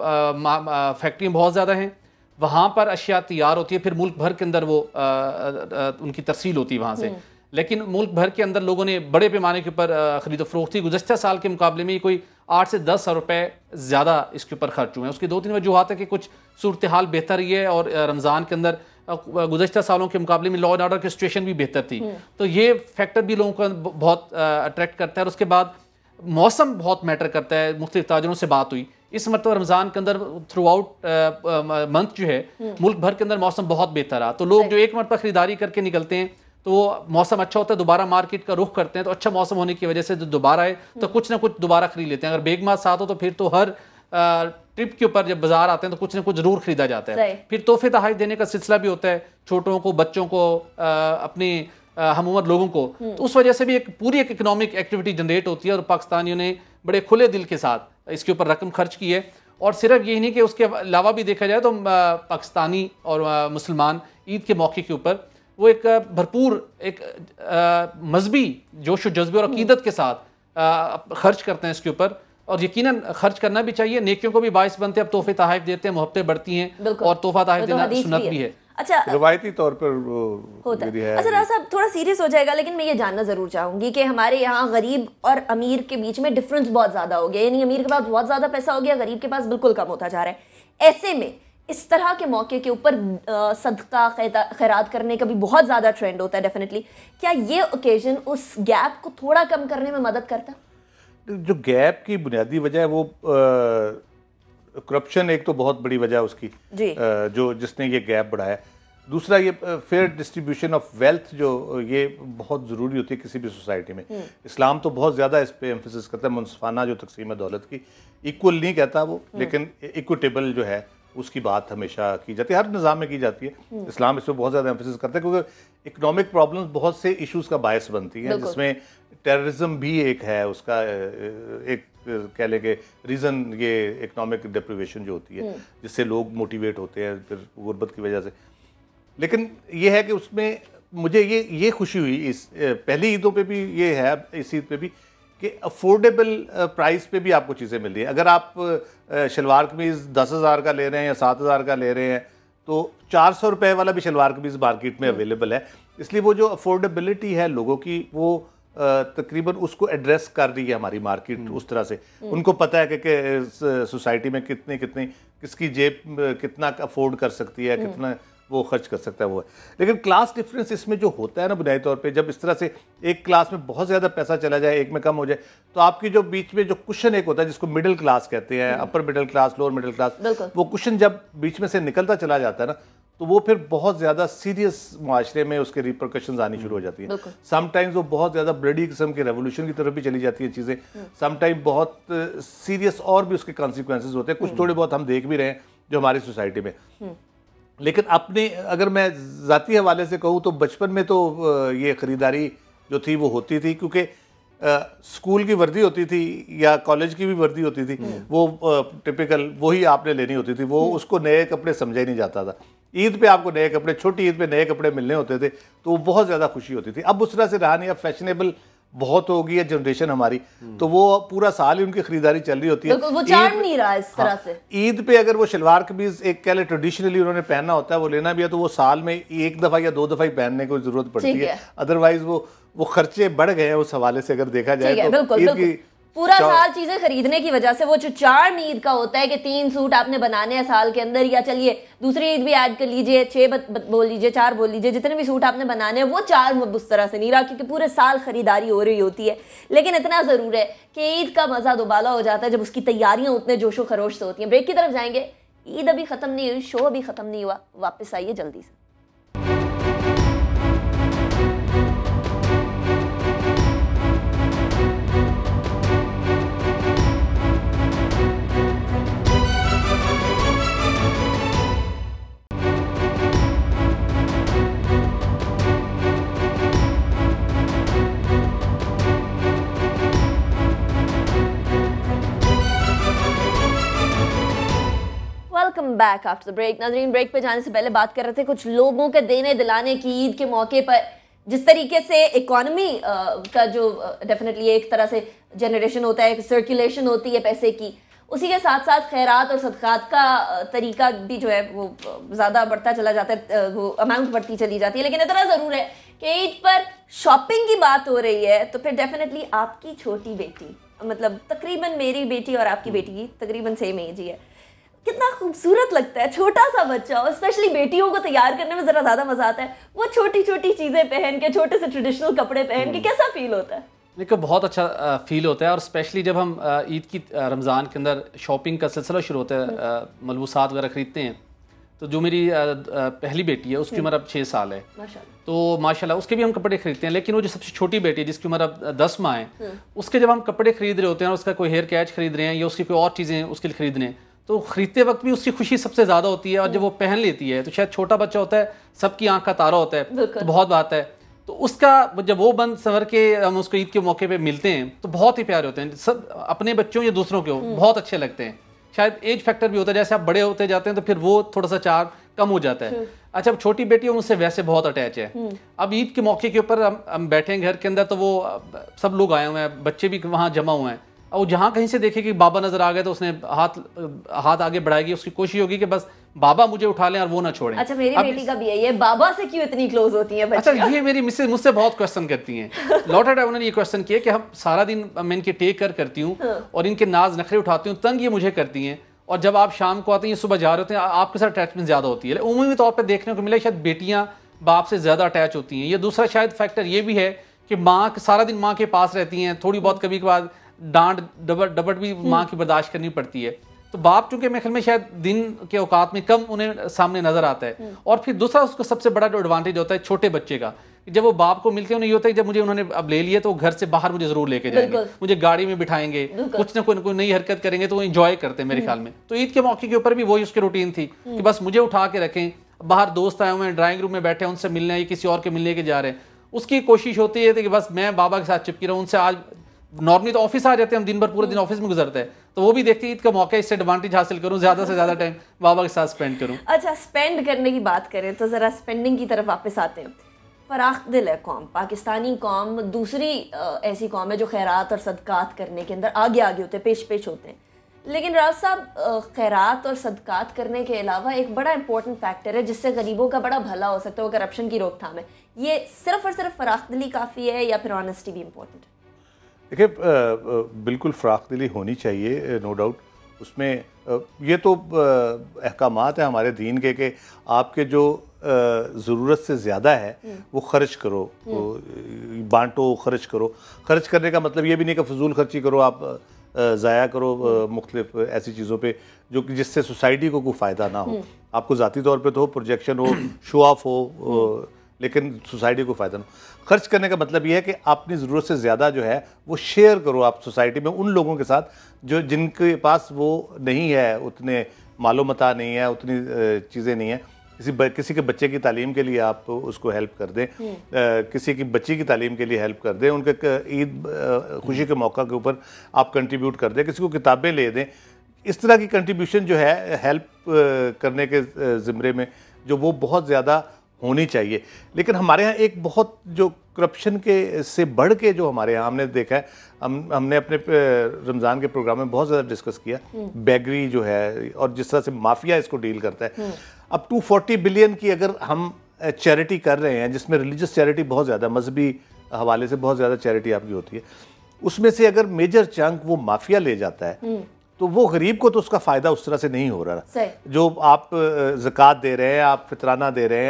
फैक्ट्रियाँ बहुत ज़्यादा हैं, वहाँ पर अशिया तैयार होती है, फिर मुल्क भर के अंदर वो उनकी तरसील होती है वहाँ से। लेकिन मुल्क भर के अंदर लोगों ने बड़े पैमाने के ऊपर खरीदो फरोख्त, गुज़श्ता साल के मुकाबले में कोई 8 से 10 अरब रुपए ज़्यादा इसके ऊपर खर्च हुए हैं। उसकी 2-3 वजूहत है कि कुछ सूरत हाल बेहतर ही है, और रमज़ान के अंदर गुज़श्ता सालों के मुकाबले में लॉ एंड ऑर्डर की सिचुएशन भी बेहतर थी, तो ये फैक्टर भी लोगों को बहुत अट्रैक्ट करता है। और उसके बाद मौसम बहुत मैटर करता है। मुख्तलिफ ताजरों से बात हुई, इस मतलब रमज़ान के अंदर थ्रू आउट मंथ जो है मुल्क भर के अंदर मौसम बहुत बेहतर रहा, तो लोग जो एक मरतबा खरीदारी करके निकलते हैं तो मौसम अच्छा होता है, दोबारा मार्केट का रुख करते हैं, तो अच्छा मौसम होने की वजह से जो दोबारा है तो कुछ ना कुछ दोबारा खरीद लेते हैं। अगर बेगमास साथ हो तो फिर तो हर ट्रिप के ऊपर जब बाजार आते हैं तो कुछ ना कुछ जरूर खरीदा जाता है। फिर तोहफे तोहफे देने का सिलसिला भी होता है, छोटों को, बच्चों को, अपनी हम उम्र लोगों को, तो उस वजह से भी एक पूरी एक इकोनॉमिक एक्टिविटी जनरेट होती है और पाकिस्तानियों ने बड़े खुले दिल के साथ इसके ऊपर रकम खर्च की है। और सिर्फ यही नहीं कि उसके अलावा भी देखा जाए तो पाकिस्तानी और मुसलमान ईद के मौके के ऊपर वो एक भरपूर एक मजहबी जोश व जज्बे और अकीदत के साथ खर्च करते हैं इसके ऊपर, और यकीनन खर्च करना भी चाहिए, नेकियों को भी बाइस बनते हैं। अब तोहफे तोहफ देते हैं, मोहब्बतें बढ़ती हैं और तोहफा तोहफ देना सुन्नत भी है। अच्छा, रवायती तौर पर होता है। अच्छा राज साहब, थोड़ा सीरियस हो जाएगा, लेकिन मैं ये जानना जरूर चाहूंगी कि हमारे यहाँ गरीब और अमीर के बीच में डिफरेंस बहुत ज्यादा हो गया, यानी अमीर के पास बहुत ज्यादा पैसा हो गया, गरीब के पास बिल्कुल कम होता जा रहा है। ऐसे में इस तरह के मौके के ऊपर सदका खैरात करने का भी बहुत ज्यादा ट्रेंड होता है डेफिनेटली। क्या ये ओकेजन उस गैप को थोड़ा कम करने में मदद करता है? जो गैप की बुनियादी वजह है वो करप्शन एक तो बहुत बड़ी वजह है उसकी, जो जिसने ये गैप बढ़ाया। दूसरा ये फेयर डिस्ट्रीब्यूशन ऑफ वेल्थ, जो ये बहुत ज़रूरी होती है किसी भी सोसाइटी में। इस्लाम तो बहुत ज़्यादा इस पे एम्फेसिस करता है, मुनसिफाना जो तकसीम है दौलत की, इक्वल नहीं कहता वो, लेकिन इक्विटेबल जो है उसकी बात हमेशा की जाती है, हर निज़ाम में की जाती है। इस्लाम इस पर बहुत ज़्यादा एम्फेसिस करता है क्योंकि इकोनॉमिक प्रॉब्लम्स बहुत से इश्यूज़ का बायस बनती हैं, जिसमें टेररिज्म भी एक है उसका, एक कह लें कि रीज़न, ये इकोनॉमिक डिप्रिवेशन जो होती है जिससे लोग मोटिवेट होते हैं फिर गुर्बत की वजह से। लेकिन ये है कि उसमें मुझे ये खुशी हुई इस पहली ईदों पे भी, ये है इस ईद पे भी, कि अफोर्डेबल प्राइस पे भी आपको चीज़ें मिल रही हैं। अगर आप शलवार कमीज़ 10,000 का ले रहे हैं या 7,000 का ले रहे हैं तो 400 रुपये वाला भी शलवार कमीज़ मार्केट में अवेलेबल है। इसलिए वो जो अफोर्डेबिलिटी है लोगों की, वो तकरीबन उसको एड्रेस कर रही है हमारी मार्केट उस तरह से। उनको पता है कि सोसाइटी में कितनी किसकी जेब कितना अफोर्ड कर सकती है, कितना वो खर्च कर सकता है वो है। लेकिन क्लास डिफरेंस इसमें जो होता है ना बुनियादी तौर पे, जब इस तरह से एक क्लास में बहुत ज़्यादा पैसा चला जाए, एक में कम हो जाए, तो आपकी जो बीच में जो कुशन एक होता है जिसको मिडिल क्लास कहते हैं, upper middle class, lower middle class, वो कुशन जब बीच में से निकलता चला जाता है ना, तो वो फिर बहुत ज़्यादा सीरियस माशरे में उसके रिपरकशंस आनी शुरू हो जाती हैं। समटाइम्स वो बहुत ज़्यादा ब्लडी किस्म के रेवोल्यूशन की तरफ भी चली जाती हैं चीज़ें, समटाइम बहुत सीरियस और भी उसके कॉन्सिक्वेंसेज होते हैं, कुछ थोड़े बहुत हम देख भी रहे हैं जो हमारी सोसाइटी में। लेकिन अपने अगर मैं ज़ाती हवाले से कहूँ तो बचपन में तो ये ख़रीदारी जो थी वो होती थी, क्योंकि स्कूल की वर्दी होती थी या कॉलेज की भी वर्दी होती थी, वो टिपिकल वही आपने लेनी होती थी, वो उसको नए कपड़े समझा ही नहीं जाता था। ईद पे आपको नए कपड़े, छोटी ईद पे नए कपड़े मिलने होते थे, तो वो बहुत ज़्यादा खुशी होती थी। अब उस तरह से रहा नहीं, अब फैशनेबल बहुत हो गई है जनरेशन हमारी, तो वो पूरा साल ही उनकी खरीदारी चल रही होती है, वो चार्म नहीं रहा इस तरह से। ईद पे अगर वो शलवार कमीज एक कह ले ट्रेडिशनली उन्होंने पहनना होता है, वो लेना भी है तो वो साल में एक दफ़ा या 2 दफ़ा ही पहनने की जरूरत पड़ती है, अदरवाइज वो खर्चे बढ़ गए हैं उस हवाले से अगर देखा जाए तो। ईद की पूरा साल चीजें खरीदने की वजह से वो जो चार्म ईद का होता है कि 3 सूट आपने बनाने हैं साल के अंदर, या चलिए दूसरी ईद भी ऐड कर लीजिए, 6 बोल लीजिए, 4 बोल लीजिए, जितने भी सूट आपने बनाने हैं, वो चार्म उस तरह से नहीं रहा, क्योंकि पूरे साल खरीदारी हो रही होती है। लेकिन इतना जरूर है कि ईद का मजा दोबारा हो जाता है जब उसकी तैयारियां उतने जोशो खरोश से होती हैं। ब्रेक की तरफ जाएंगे, ईद अभी खत्म नहीं हुई, शो अभी खत्म नहीं हुआ, वापस आइए जल्दी से। Welcome back after the break. नाज़रीन, ब्रेक पे जाने से पहले बात कर रहे थे कुछ लोगों के देने दिलाने की ईद के मौके पर, जिस तरीके से इकोनॉमी का जो डेफिनेटली एक तरह से जनरेशन होता है, सर्कुलेशन होती है पैसे की, उसी के साथ साथ खैरात और सदकात का तरीका भी जो है वो ज़्यादा बढ़ता चला जाता है, वो अमाउंट बढ़ती चली जाती है। लेकिन इतना ज़रूर है कि ईद पर शॉपिंग की बात हो रही है तो फिर डेफिनेटली आपकी छोटी बेटी, मतलब तकरीबन मेरी बेटी और आपकी बेटी की तकरीबन सेम एज ही है, कितना खूबसूरत लगता है छोटा सा बच्चा, और स्पेशली बेटियों को तैयार करने में ज़रा ज़्यादा मज़ा आता है। वो छोटी छोटी चीज़ें पहन के, छोटे से ट्रेडिशनल कपड़े पहन के कैसा फील होता है? देखो, बहुत अच्छा फील होता है। और स्पेशली जब हम ईद की रमज़ान के अंदर शॉपिंग का सिलसिला शुरू होता है, मलबूसात वगैरह ख़रीदते हैं, तो जो मेरी पहली बेटी है उसकी उम्र अब 6 साल है, तो माशाल्लाह उसके भी हम कपड़े खरीदते हैं। लेकिन वो जो सबसे छोटी बेटी है जिसकी उम्र अब 10 माह है, उसके जब हम कपड़े खरीद रहे होते हैं और उसका कोई हेयर कैच खरीद रहे हैं या उसकी कोई और चीज़ें उसके लिए खरीद रहे हैं, तो खरीदते वक्त भी उसकी खुशी सबसे ज़्यादा होती है। और जब वो पहन लेती है तो शायद छोटा बच्चा होता है, सबकी आंख का तारा होता है, तो बहुत बात है। तो उसका जब वो बंद संवर के हम उसको ईद के मौके पे मिलते हैं तो बहुत ही प्यारे होते हैं। सब अपने बच्चों या दूसरों के बहुत अच्छे लगते हैं। शायद एज फैक्टर भी होता है, जैसे आप बड़े होते जाते हैं तो फिर वो थोड़ा सा चार कम हो जाता है। अच्छा, अब छोटी बेटी है मुझसे वैसे बहुत अटैच है। अब ईद के मौके के ऊपर हम बैठे हैं घर के अंदर, तो वो सब लोग आए हुए हैं, बच्चे भी वहाँ जमा हुए हैं, और जहाँ कहीं से देखे कि बाबा नजर आ गए तो उसने हाथ आगे बढ़ाएगी, उसकी कोशिश होगी कि बस बाबा मुझे उठा लें और वो ना छोड़ें। अच्छा, मेरी बेटी का भी है ये, बाबा से क्यों इतनी क्लोज होती है बच्चियां? अच्छा, ये मेरी मिसेज मुझसे बहुत क्वेश्चन करती हैं। लॉट टाइम उन्होंने ये क्वेश्चन किया कि हम सारा दिन मैं इनके टेक कर करती हूँ और इनके नाज नखरे उठाती हूँ, तंग ये मुझे करती हैं, और जब आप शाम को आते हैं, सुबह जा रहे होते हैं, आपके साथ अटैचमेंट ज्यादा होती है। उमूमी तौर पर देखने को मिला शायद बेटियां बाप से ज्यादा अटैच होती हैं। ये दूसरा शायद फैक्टर ये भी है कि माँ सारा दिन माँ के पास रहती हैं, थोड़ी बहुत कभी कभार डांट डबट भी माँ की बर्दाश्त करनी पड़ती है। तो बाप चूंकि मेरे ख्याल में शायद दिन के औकात में कम उन्हें सामने नजर आता है। और फिर दूसरा उसको सबसे बड़ा जो एडवांटेज होता है छोटे बच्चे का, जब वो बाप को मिलते हैं उन्हें ये होता है कि जब मुझे उन्होंने अब ले लिया तो घर से बाहर मुझे जरूर लेके जाएंगे, मुझे गाड़ी में बिठाएंगे, कुछ ना कोई नई हरकत करेंगे, तो वो इंजॉय करते हैं मेरे ख्याल में। तो ईद के मौके के ऊपर भी वही उसकी रूटीन थी कि बस मुझे उठा के रखें, बाहर दोस्त आए हुए हैं, ड्राइंग रूम में बैठे हैं, उनसे मिलने या किसी और के मिलने के जा रहे हैं, उसकी कोशिश होती है कि बस मैं बाबा के साथ चिपकी रहूं उनसे। आज नॉर्मली तो ऑफिस आ जाते हैं हम, दिन भर पूरे दिन ऑफिस में गुजरते हैं, तो वो भी देखते हैं ईद का मौका, इससे एडवांटेज हासिल करूं, ज्यादा से ज्यादा टाइम बाबा के साथ स्पेंड करूं। अच्छा, स्पेंड करने की बात करें तो जरा स्पेंडिंग की तरफ वापस आते हैं। फराख दिल है कौम, पाकिस्तानी कौम दूसरी ऐसी कौम है जो खैरात और सदकात करने के अंदर आगे आगे होते हैं, पेश होते हैं। लेकिन राज साहब, खैरात और सदकात करने के अलावा एक बड़ा इंपॉर्टेंट फैक्टर है जिससे गरीबों का बड़ा भला हो सकता है, वो करप्शन की रोकथाम है। ये सिर्फ और सिर्फ फराख दिली काफ़ी है या फिर ऑनेस्टी भी इम्पोर्टेंट है? देखिए, बिल्कुल फ़राख दिली होनी चाहिए, नो डाउट। उसमें ये तो अहकामात है हमारे दीन के कि आपके जो ज़रूरत से ज़्यादा है वो खर्च करो, बांटो, खर्च करो। खर्च करने का मतलब ये भी नहीं कि फजूल खर्ची करो, आप ज़ाया करो मुख्तलिफ ऐसी चीज़ों पे जो कि जिससे सोसाइटी को कोई फ़ायदा ना हो। आपको ज़ाती तौर पे तो हो, प्रोजेक्शन हो, शो ऑफ हो, लेकिन सोसाइटी को फ़ायदा ना हो। खर्च करने का मतलब ये है कि अपनी ज़रूरत से ज़्यादा जो है वो शेयर करो आप सोसाइटी में उन लोगों के साथ जो जिनके पास वो नहीं है, उतने मालो मता नहीं है, उतनी चीज़ें नहीं है। किसी के बच्चे की तालीम के लिए आप उसको हेल्प कर दें, किसी की बच्ची की तालीम के लिए हेल्प कर दें, उनके ईद खुशी के मौका के ऊपर आप कंट्रीब्यूट कर दें, किसी को किताबें ले दें। इस तरह की कंट्रीब्यूशन जो है हेल्प करने के ज़िम्रे में जो वो बहुत ज़्यादा होनी चाहिए। लेकिन हमारे यहाँ एक बहुत जो करप्शन के से बढ़ के जो हमारे यहाँ हमने देखा है, हमने अपने रमज़ान के प्रोग्राम में बहुत ज़्यादा डिस्कस किया, बेगरी जो है और जिस तरह से माफिया इसको डील करता है। अब 240 बिलियन की अगर हम चैरिटी कर रहे हैं, जिसमें रिलीजियस चैरिटी बहुत ज़्यादा, मजहबी हवाले से बहुत ज़्यादा चैरिटी आपकी होती है, उसमें से अगर मेजर चंक वो माफिया ले जाता है तो वो गरीब को तो उसका फ़ायदा उस तरह से नहीं हो रहा। जो आप ज़कात दे रहे हैं, आप फितराना दे रहे हैं,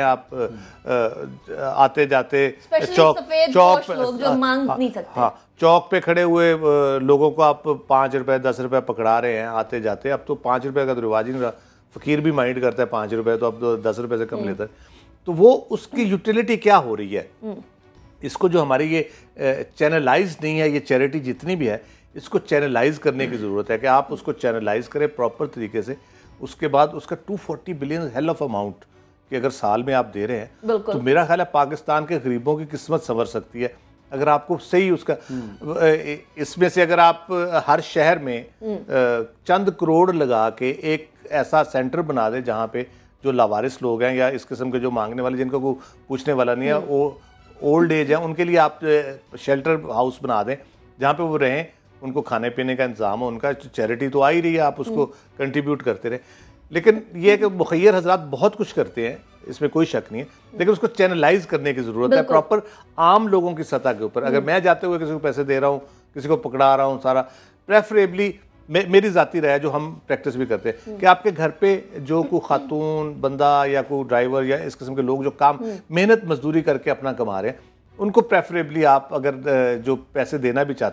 आप आते जाते चौक जो मांग नहीं सकते, हाँ, चौक पे खड़े हुए लोगों को आप 5 रुपए 10 रुपए पकड़ा रहे हैं आते जाते। अब तो 5 रुपए का तो रिवाज ही नहीं रहा, फ़कीर भी माइंड करता है 5 रुपए, तो अब तो 10 रुपए से कम लेता है। तो वो उसकी यूटिलिटी क्या हो रही है? इसको जो हमारी ये चैनलाइज नहीं है, ये चैरिटी जितनी भी है, इसको चैनलाइज करने की ज़रूरत है कि आप उसको चैनलाइज करें प्रॉपर तरीके से। उसके बाद उसका 240 बिलियन हेल ऑफ अमाउंट कि अगर साल में आप दे रहे हैं तो मेरा ख्याल है पाकिस्तान के गरीबों की किस्मत संवर सकती है अगर आपको सही उसका इसमें से अगर आप हर शहर में चंद करोड़ लगा के एक ऐसा सेंटर बना दें जहाँ पे जो लावारिस लोग हैं या इस किस्म के जो मांगने वाले जिनका कोई पूछने वाला नहीं है, वो ओल्ड एज है, उनके लिए आप शेल्टर हाउस बना दें जहाँ पे वो रहें, उनको खाने पीने का इंतजाम हो, उनका चैरिटी तो आ ही रही है, आप उसको कंट्रीब्यूट करते रहे। लेकिन ये कि मुखैर हजरात बहुत कुछ करते हैं, इसमें कोई शक नहीं है, लेकिन उसको चैनलाइज करने की ज़रूरत है प्रॉपर आम लोगों की सतह के ऊपर। अगर मैं जाते हुए किसी को पैसे दे रहा हूँ, किसी को पकड़ा रहा हूँ, सारा प्रेफरेबली मेरी ज़ाती राय जो हम प्रैक्टिस भी करते हैं कि आपके घर पे जो कोई खातून बंदा या कोई ड्राइवर या इस किस्म के लोग जो काम मेहनत मजदूरी करके अपना कमा रहे हैं, उनको प्रेफरेबली आप अगर जो पैसे देना भी चाहते हैं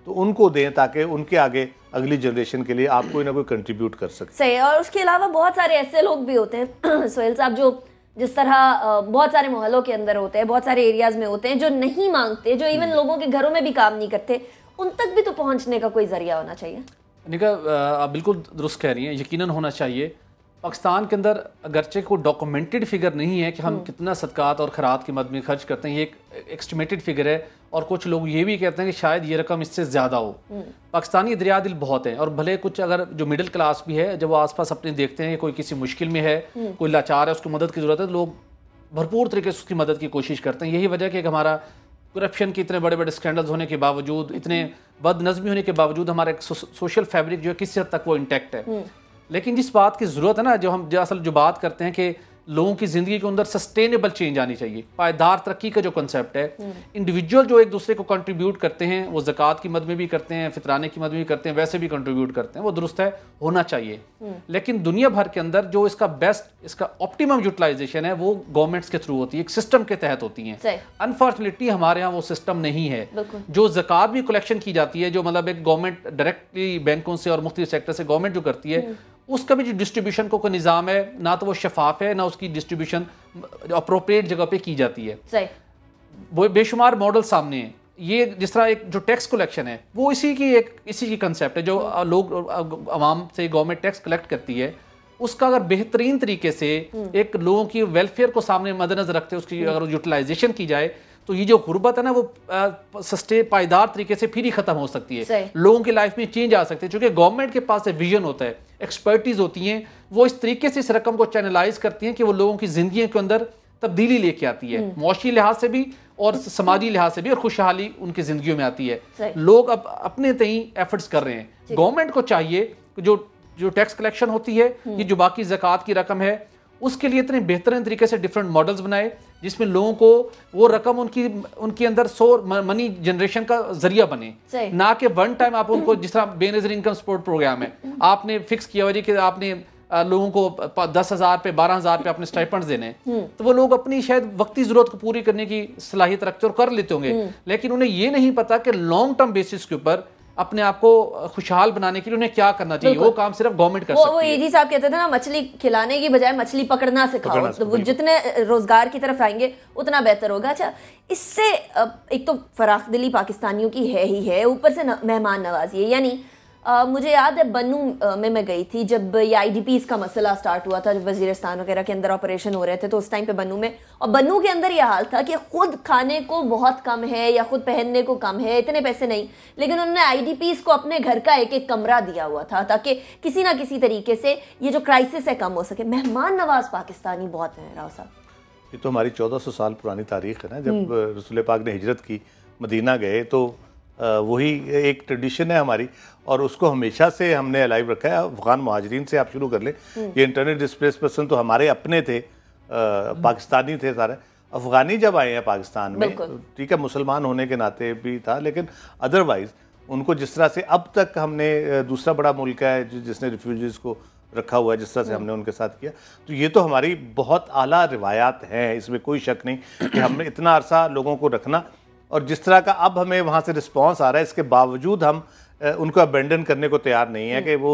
तो उनको दें ताकि उनके आगे अगली जनरेशन के लिए आप कोई ना कोई कंट्रीब्यूट कर सकें। सही। और उसके अलावा बहुत सारे ऐसे लोग भी होते हैं सोहेल साहब, जो जिस तरह बहुत सारे मोहल्लों के अंदर होते हैं, बहुत सारे एरियाज में होते हैं, जो नहीं मांगते, जो इवन लोगों के घरों में भी काम नहीं करते, उन तक भी तो पहुंचने का कोई जरिया होना चाहिए। निका, आप बिल्कुल दुरुस्त कह रही हैं, यकीनन होना चाहिए। पाकिस्तान के अंदर अगरचे को डॉक्यूमेंटेड फिगर नहीं है कि हम कितना सदकात और खैरात की मद में खर्च करते हैं, ये एक एस्टिमेटेड फिगर है। और कुछ लोग ये भी कहते हैं कि शायद ये रकम इससे ज़्यादा हो। पाकिस्तानी दरिया दिल बहुत हैं, और भले कुछ अगर जो मिडिल क्लास भी है, जब वो आसपास अपने देखते हैं कोई किसी मुश्किल में है, कोई लाचार है, उसको मदद की ज़रूरत है, लोग भरपूर तरीके से उसकी मदद की कोशिश करते हैं। यही वजह है कि हमारा करप्शन के इतने बड़े बड़े स्कैंडल्स होने के बावजूद, इतने बदनज़मी होने के बावजूद हमारा एक सोशल फैब्रिक जो है किसी हद तक वो इंटैक्ट है। लेकिन जिस बात की ज़रूरत है ना, जो बात करते हैं कि लोगों की ज़िंदगी के अंदर सस्टेनेबल चेंज आनी चाहिए, पायदार तरक्की का जो कंसेप्ट है, इंडिविजुअल जो एक दूसरे को कंट्रीब्यूट करते हैं, वो ज़कात की मद में भी करते हैं, फितराने की मद में भी करते हैं, वैसे भी कंट्रीब्यूट करते हैं, वो दुरुस्त है, होना चाहिए। लेकिन दुनिया भर के अंदर जो इसका बेस्ट, इसका ऑप्टिमम यूटिलाइजेशन है, वो गवर्नमेंट्स के थ्रू होती है, एक सिस्टम के तहत होती है। अनफॉर्चुनेटली हमारे यहाँ वो सिस्टम नहीं है। जो ज़कात भी कलेक्शन की जाती है, जो मतलब एक गवर्नमेंट डायरेक्टली बैंकों से और मुख्तलिफ सेक्टर से गवर्नमेंट जो करती है, उसका भी जो डिस्ट्रीब्यूशन को निज़ाम है, ना तो वो शफाफ है, ना उसकी डिस्ट्रीब्यूशन अप्रोप्रिएट जगह पे की जाती है। सही। वो बेशुमार मॉडल सामने हैं। ये जिस तरह एक जो टैक्स कलेक्शन है, वो इसी की कंसेप्ट है। जो लोग आवाम से गवर्नमेंट टैक्स कलेक्ट करती है, उसका अगर बेहतरीन तरीके से एक लोगों की वेलफेयर को सामने मद्देनजर रखते उसकी अगर यूटिलाइजेशन की जाए, तो ये जो गुर्बत है ना, वो सस्टे पायदार तरीके से फिर ही खत्म हो सकती है। लोगों की लाइफ में चेंज आ सकती है, क्योंकि गवर्नमेंट के पास एक विजन होता है, एक्सपर्टीज होती हैं, वो इस तरीके से इस रकम को चैनलाइज करती हैं कि वो लोगों की जिंदगी के अंदर तब्दीली लेके आती है, मुआशी लिहाज से भी और समाजी लिहाज से भी, और खुशहाली उनकी जिंदगियों में आती है। लोग अब अपने तई एफर्ट्स कर रहे हैं। गवर्नमेंट को चाहिए जो टैक्स कलेक्शन होती है, ये जो बाकी ज़कात की रकम है, उसके लिए इतने बेहतरीन तरीके से डिफरेंट मॉडल्स बनाए जिसमें लोगों को वो रकम उनकी अंदर मनी जनरेशन का जरिया बने, ना कि वन टाइम आप उनको, जिस तरह बेनज़ीर इनकम सपोर्ट प्रोग्राम है, आपने फिक्स किया हुआ कि आपने लोगों को 10,000 पे 12,000 पे अपने स्टाइपेंड्स देने, तो वो लोग अपनी शायद वक्ती जरूरत को पूरी करने की सलाहियत रखते और कर लेते होंगे, लेकिन उन्हें ये नहीं पता कि लॉन्ग टर्म बेसिस के ऊपर अपने आप को खुशहाल बनाने के लिए उन्हें क्या करना चाहिए। वो काम सिर्फ गवर्नमेंट कर सकती है। वो एजी साहब कहते थे ना, मछली खिलाने की बजाय मछली पकड़ना सिखाओ, तो वो जितने रोजगार की तरफ आएंगे उतना बेहतर होगा। अच्छा, इससे एक तो फराखदिली पाकिस्तानियों की है ही है, ऊपर से मेहमान नवाजी है। यानी मुझे याद है बन्नू में मैं गई थी जब ये IDPs का मसला स्टार्ट हुआ था, जब वजीरिस्तान वगैरह के अंदर ऑपरेशन हो रहे थे, तो उस टाइम पे बन्नू में, और बन्नू के अंदर यह हाल था कि खुद खाने को बहुत कम है या खुद पहनने को कम है, इतने पैसे नहीं, लेकिन उन्होंने IDPs को अपने घर का एक एक कमरा दिया हुआ था ताकि किसी ना किसी तरीके से ये जो क्राइसिस है कम हो सके। मेहमान नवाज पाकिस्तानी बहुत है राव साहब। ये तो हमारी 1400 साल पुरानी तारीख है ना। जब रसूल पाक ने हिजरत की, मदीना गए, तो वही एक ट्रेडिशन है हमारी, और उसको हमेशा से हमने अलाइव रखा है। अफगान मुहाजिरीन से आप शुरू कर लें, ये इंटरनेट डिस्प्लेस पर्सन तो हमारे अपने थे, पाकिस्तानी थे सारे। अफगानी जब आए हैं पाकिस्तान में, ठीक है, मुसलमान होने के नाते भी था, लेकिन अदरवाइज उनको जिस तरह से अब तक हमने, दूसरा बड़ा मुल्क है जिसने रिफ्यूजीज़ को रखा हुआ है, जिस तरह से हमने उनके साथ किया, तो ये तो हमारी बहुत आला रिवायात हैं, इसमें कोई शक नहीं कि हमने इतना अरसा लोगों को रखना, और जिस तरह का अब हमें वहाँ से रिस्पॉन्स आ रहा है, इसके बावजूद हम उनको अबेंडन करने को तैयार नहीं है कि वो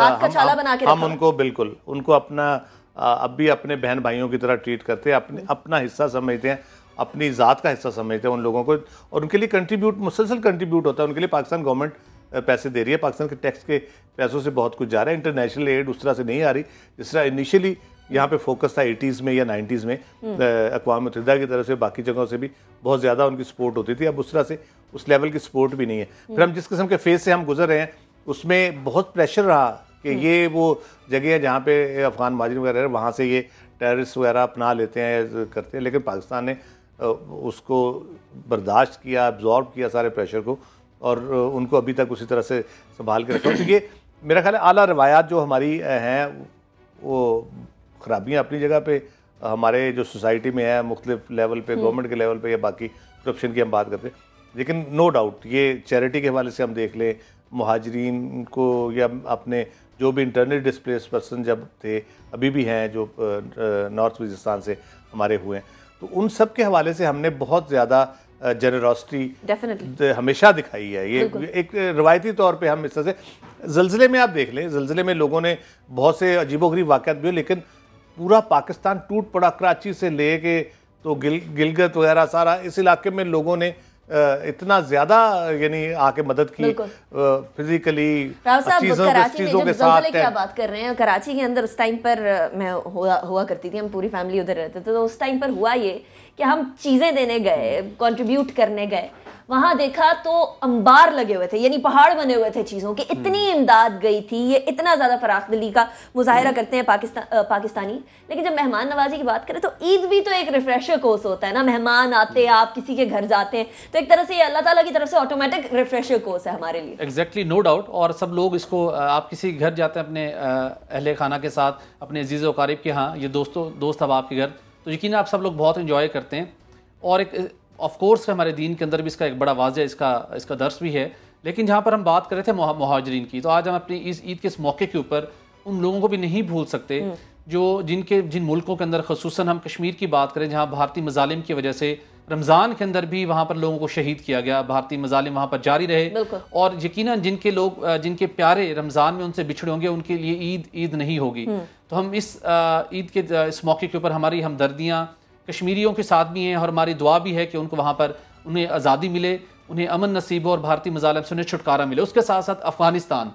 हम उनको बिल्कुल उनको अपना अब भी अपने बहन भाइयों की तरह ट्रीट करते हैं, अपना हिस्सा समझते हैं, अपनी ज़ात का हिस्सा समझते हैं उन लोगों को, और उनके लिए कंट्रीब्यूट, मुसलसल कंट्रीब्यूट होता है उनके लिए। पाकिस्तान गवर्नमेंट पैसे दे रही है, पाकिस्तान के टैक्स के पैसों से बहुत कुछ जा रहा है, इंटरनेशनल एड उस तरह से नहीं आ रही जिस तरह इनिशियली यहाँ पे फोकस था 80s में या 90s में। अक़वाम मुत्तहिदा की तरफ से, बाकी जगहों से भी बहुत ज़्यादा उनकी सपोर्ट होती थी, अब उस तरह से उस लेवल की सपोर्ट भी नहीं है। फिर हम जिस किस्म के फेज़ से हम गुजर रहे हैं, उसमें बहुत प्रेशर रहा कि ये वो जगह है जहाँ पे अफ़गान मुहाजिर वगैरह, वहाँ से ये टेररिस्ट वगैरह अपना लेते हैं, करते हैं, लेकिन पाकिस्तान ने उसको बर्दाश्त किया, अब्जॉर्ब किया सारे प्रेशर को, और उनको अभी तक उसी तरह से संभाल के रखा। तो ये मेरा ख्याल है आला रवायात जो हमारी हैं, वो खराबियाँ अपनी जगह पे हमारे जो सोसाइटी में है, मुख्तलिफ लेवल पे, गवर्नमेंट के लेवल पे या बाकी करप्शन की हम बात करते हैं, लेकिन नो डाउट ये चैरिटी के हवाले से हम देख लें, मुहाजिरीन को या अपने जो भी इंटरनल डिस्प्लेस पर्सन जब थे, अभी भी हैं जो नॉर्थ वजीरिस्तान से हमारे हुए हैं, तो उन सब के हवाले से हमने बहुत ज़्यादा जेनरॉसिटी हमेशा दिखाई है। ये एक रवायती तौर पे हम इस तरह से ज़लज़ले में आप देख लें, ज़लज़ले में लोगों ने बहुत से अजीबोगरीब वाक़यात भी, लेकिन पूरा पाकिस्तान टूट पड़ा, कराची से ले के तो गिलगित वगैरह सारा इस इलाके में लोगों ने इतना ज्यादा यानी आके मदद की फिजिकली चीजों के साथ। क्या बात कर रहे हैं, कराची के अंदर उस टाइम पर मैं हुआ करती थी, हम पूरी फैमिली उधर रहते थे, तो उस टाइम पर हुआ ये कि हम चीजें देने गए, कंट्रीब्यूट करने गए, वहां देखा तो अंबार लगे हुए थे, यानी पहाड़ बने हुए थे चीजों के, इतनी इमदाद गई थी। ये इतना ज्यादा फराख दिली का मुजाहिरा करते हैं पाकिस्तानी। लेकिन जब मेहमान नवाजी की बात करें तो ईद भी तो एक रिफ्रेशर कोर्स होता है ना, मेहमान आते हैं, आप किसी के घर जाते हैं, तो एक तरह से ये अल्लाह ताला की तरफ से ऑटोमेटिक रिफ्रेशर कोर्स है हमारे लिए। Exactly, no doubt. और सब लोग इसको, आप किसी घर जाते हैं अपने अहले खाना के साथ, अपने अजीज़ व क़रीब के, हाँ ये दोस्त अब आपके घर, तो यकीन आप सब लोग बहुत इंजॉय करते हैं। और एक ऑफ कोर्स हमारे दीन के अंदर भी इसका एक बड़ा वाज़ह इसका दर्स भी है। लेकिन जहाँ पर हम बात कर रहे थे मुहाजिरीन की, तो आज हम अपनी इस ईद के इस मौके के ऊपर उन लोगों को भी नहीं भूल सकते जो जिन मुल्कों के अंदर, खसूसन हम कश्मीर की बात करें, जहाँ भारतीय मजालिम की वजह से रमज़ान के अंदर भी वहाँ पर लोगों को शहीद किया गया, भारतीय मजालिम वहाँ पर जारी रहे। और यकीनन जिनके प्यारे रमज़ान में उनसे बिछड़े होंगे, उनके लिए ईद नहीं होगी। तो हम इस ईद के इस मौके के ऊपर हमारी हमदर्दियाँ कश्मीरियों के साथ भी हैं, और हमारी दुआ भी है कि उनको वहाँ पर उन्हें आज़ादी मिले, उन्हें अमन नसीब हो और भारतीय मजालिम से उन्हें छुटकारा मिले। उसके साथ साथ अफ़गानिस्तान,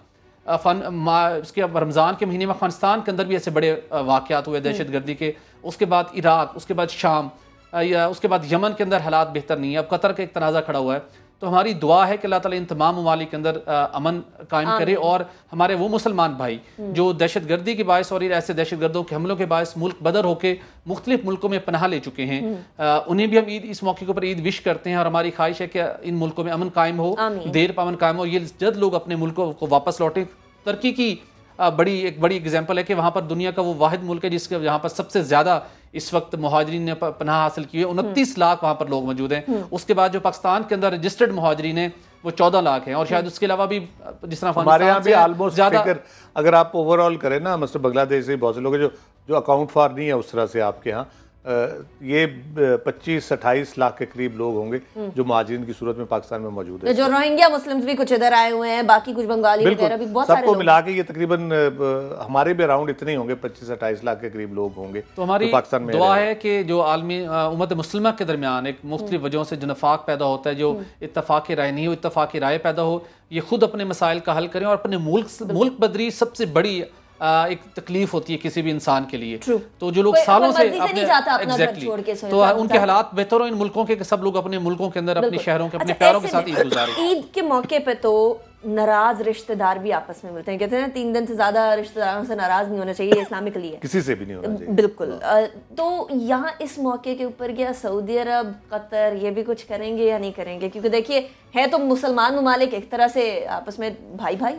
उसके रमज़ान के महीने में अफ़गानिस्तान के अंदर भी ऐसे बड़े वाक़यात हुए दहशतगर्दी के। उसके बाद इराक़, उसके बाद शाम, या उसके बाद यमन के अंदर हालात बेहतर नहीं है। अब कतर का एक तनाज़ा खड़ा हुआ है। तो हमारी दुआ है कि अल्लाह ताला इन तमाम ममालिक के अंदर अमन कायम करे, और हमारे वो मुसलमान भाई जो दहशतगर्दी के बायस और ऐसे दहशतगर्दों के हमलों के बायस मुल्क बदर होकर मुख्तलिफ मुल्कों में पनाह ले चुके हैं, उन्हें भी हम इस मौके के ऊपर ईद विश करते हैं। और हमारी ख्वाहिश है कि इन मुल्कों में अमन कायम हो, देर पर अमन कायम हो, ये जल्द लोग अपने मुल्कों को वापस लौटें। तुर्की की एक बड़ी एग्जाम्पल है कि वहाँ पर दुनिया का वो वाहिद मुल्क है जिसके यहाँ पर सबसे ज़्यादा इस वक्त मुहाजिरीन ने पनाह हासिल की है। 29 लाख वहाँ पर लोग मौजूद हैं। उसके बाद जो पाकिस्तान के अंदर रजिस्टर्ड मुहाजिरीन हैं वो 14 लाख हैं, और शायद उसके अलावा भी जिस तरह हमारे यहाँ भी ऑलमोस्ट ज़्यादा, अगर आप ओवरऑल करें ना, मतलब बांग्लादेश से बहुत से लोग जो अकाउंट फॉर नहीं है उस तरह से आपके यहाँ, ये 25-28 लाख के करीब लोग होंगे जो मुहाजिरीन की सूरत में पाकिस्तान में मौजूद है। जो रोहिंग्या मुस्लिम्स भी कुछ इधर आए हुए हैं, बाकी कुछ बंगाली वगैरह भी, बहुत सारे सबको मिला के ये तकरीबन हमारे भी अराउंड इतने ही होंगे, 25-28 लाख के करीब लोग होंगे। तो हमारी पाकिस्तान में दुआ है कि जो आलमी उम्मत मुस्लिमा के दरमियान एक मुख्तलिफ वजहों से जो नफाक पैदा होता है, जो इत्तफाक की राय नहीं हो, इत्तफाक की राय पैदा हो, ये खुद अपने मसाइल का हल करें। और अपने मुल्क बदरी सबसे बड़ी एक तकलीफ होती है किसी भी इंसान के लिए। तो जो लोग सालों से एग्जैक्टली तो उनके हालात बेहतर हो इन मुल्कों के, सब लोग अपने मुल्कों के अंदर, अपने शहरों के, अपने प्यारों के साथ ईद गुजारें। ईद के मौके पे तो नाराज रिश्तेदार भी आपस में मिलते हैं, कहते हैं 3 दिन से ज्यादा रिश्तेदारों से नाराज नहीं होना चाहिए, इस्लामिकली है, किसी से भी नहीं होना चाहिए। बिल्कुल। तो यहाँ इस मौके के ऊपर क्या सऊदी अरब, कतर ये भी कुछ करेंगे या नहीं करेंगे? क्योंकि देखिए है तो मुसलमान ममालिक एक तरह से आपस में भाई,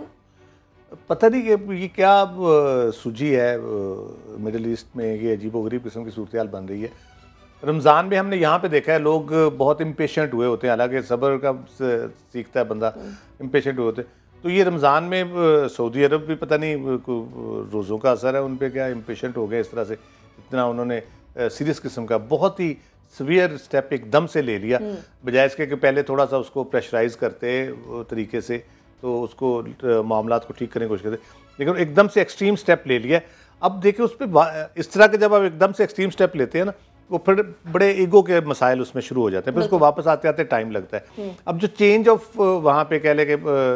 पता नहीं ये क्या सूझी है मिडिल ईस्ट में, ये अजीबोगरीब किस्म की सूरत हाल बन रही है। रमज़ान में हमने यहाँ पे देखा है लोग बहुत इम्पेशेंट हुए होते हैं, हालांकि सब्र का सीखता है बंदा, इम्पेशेंट हुए होते हैं। तो ये रमज़ान में सऊदी अरब भी पता नहीं रोज़ों का असर है उन पर, क्या इम्पेशेंट हो गए इस तरह से, इतना उन्होंने सीरियस किस्म का बहुत ही सीवियर स्टेप एकदम से ले लिया, बजाय इसके कि पहले थोड़ा सा उसको प्रेशराइज करते तरीके से, तो उसको मामलात को ठीक करने की कोशिश करते, लेकिन एकदम से एक्सट्रीम स्टेप ले लिया। अब देखिए उस पर इस तरह के जब आप एकदम से एक्सट्रीम स्टेप लेते हैं ना, वो फिर बड़े ईगो के मसाइल उसमें शुरू हो जाते हैं, फिर उसको वापस आते आते टाइम लगता है। अब जो चेंज ऑफ वहाँ पे कह लें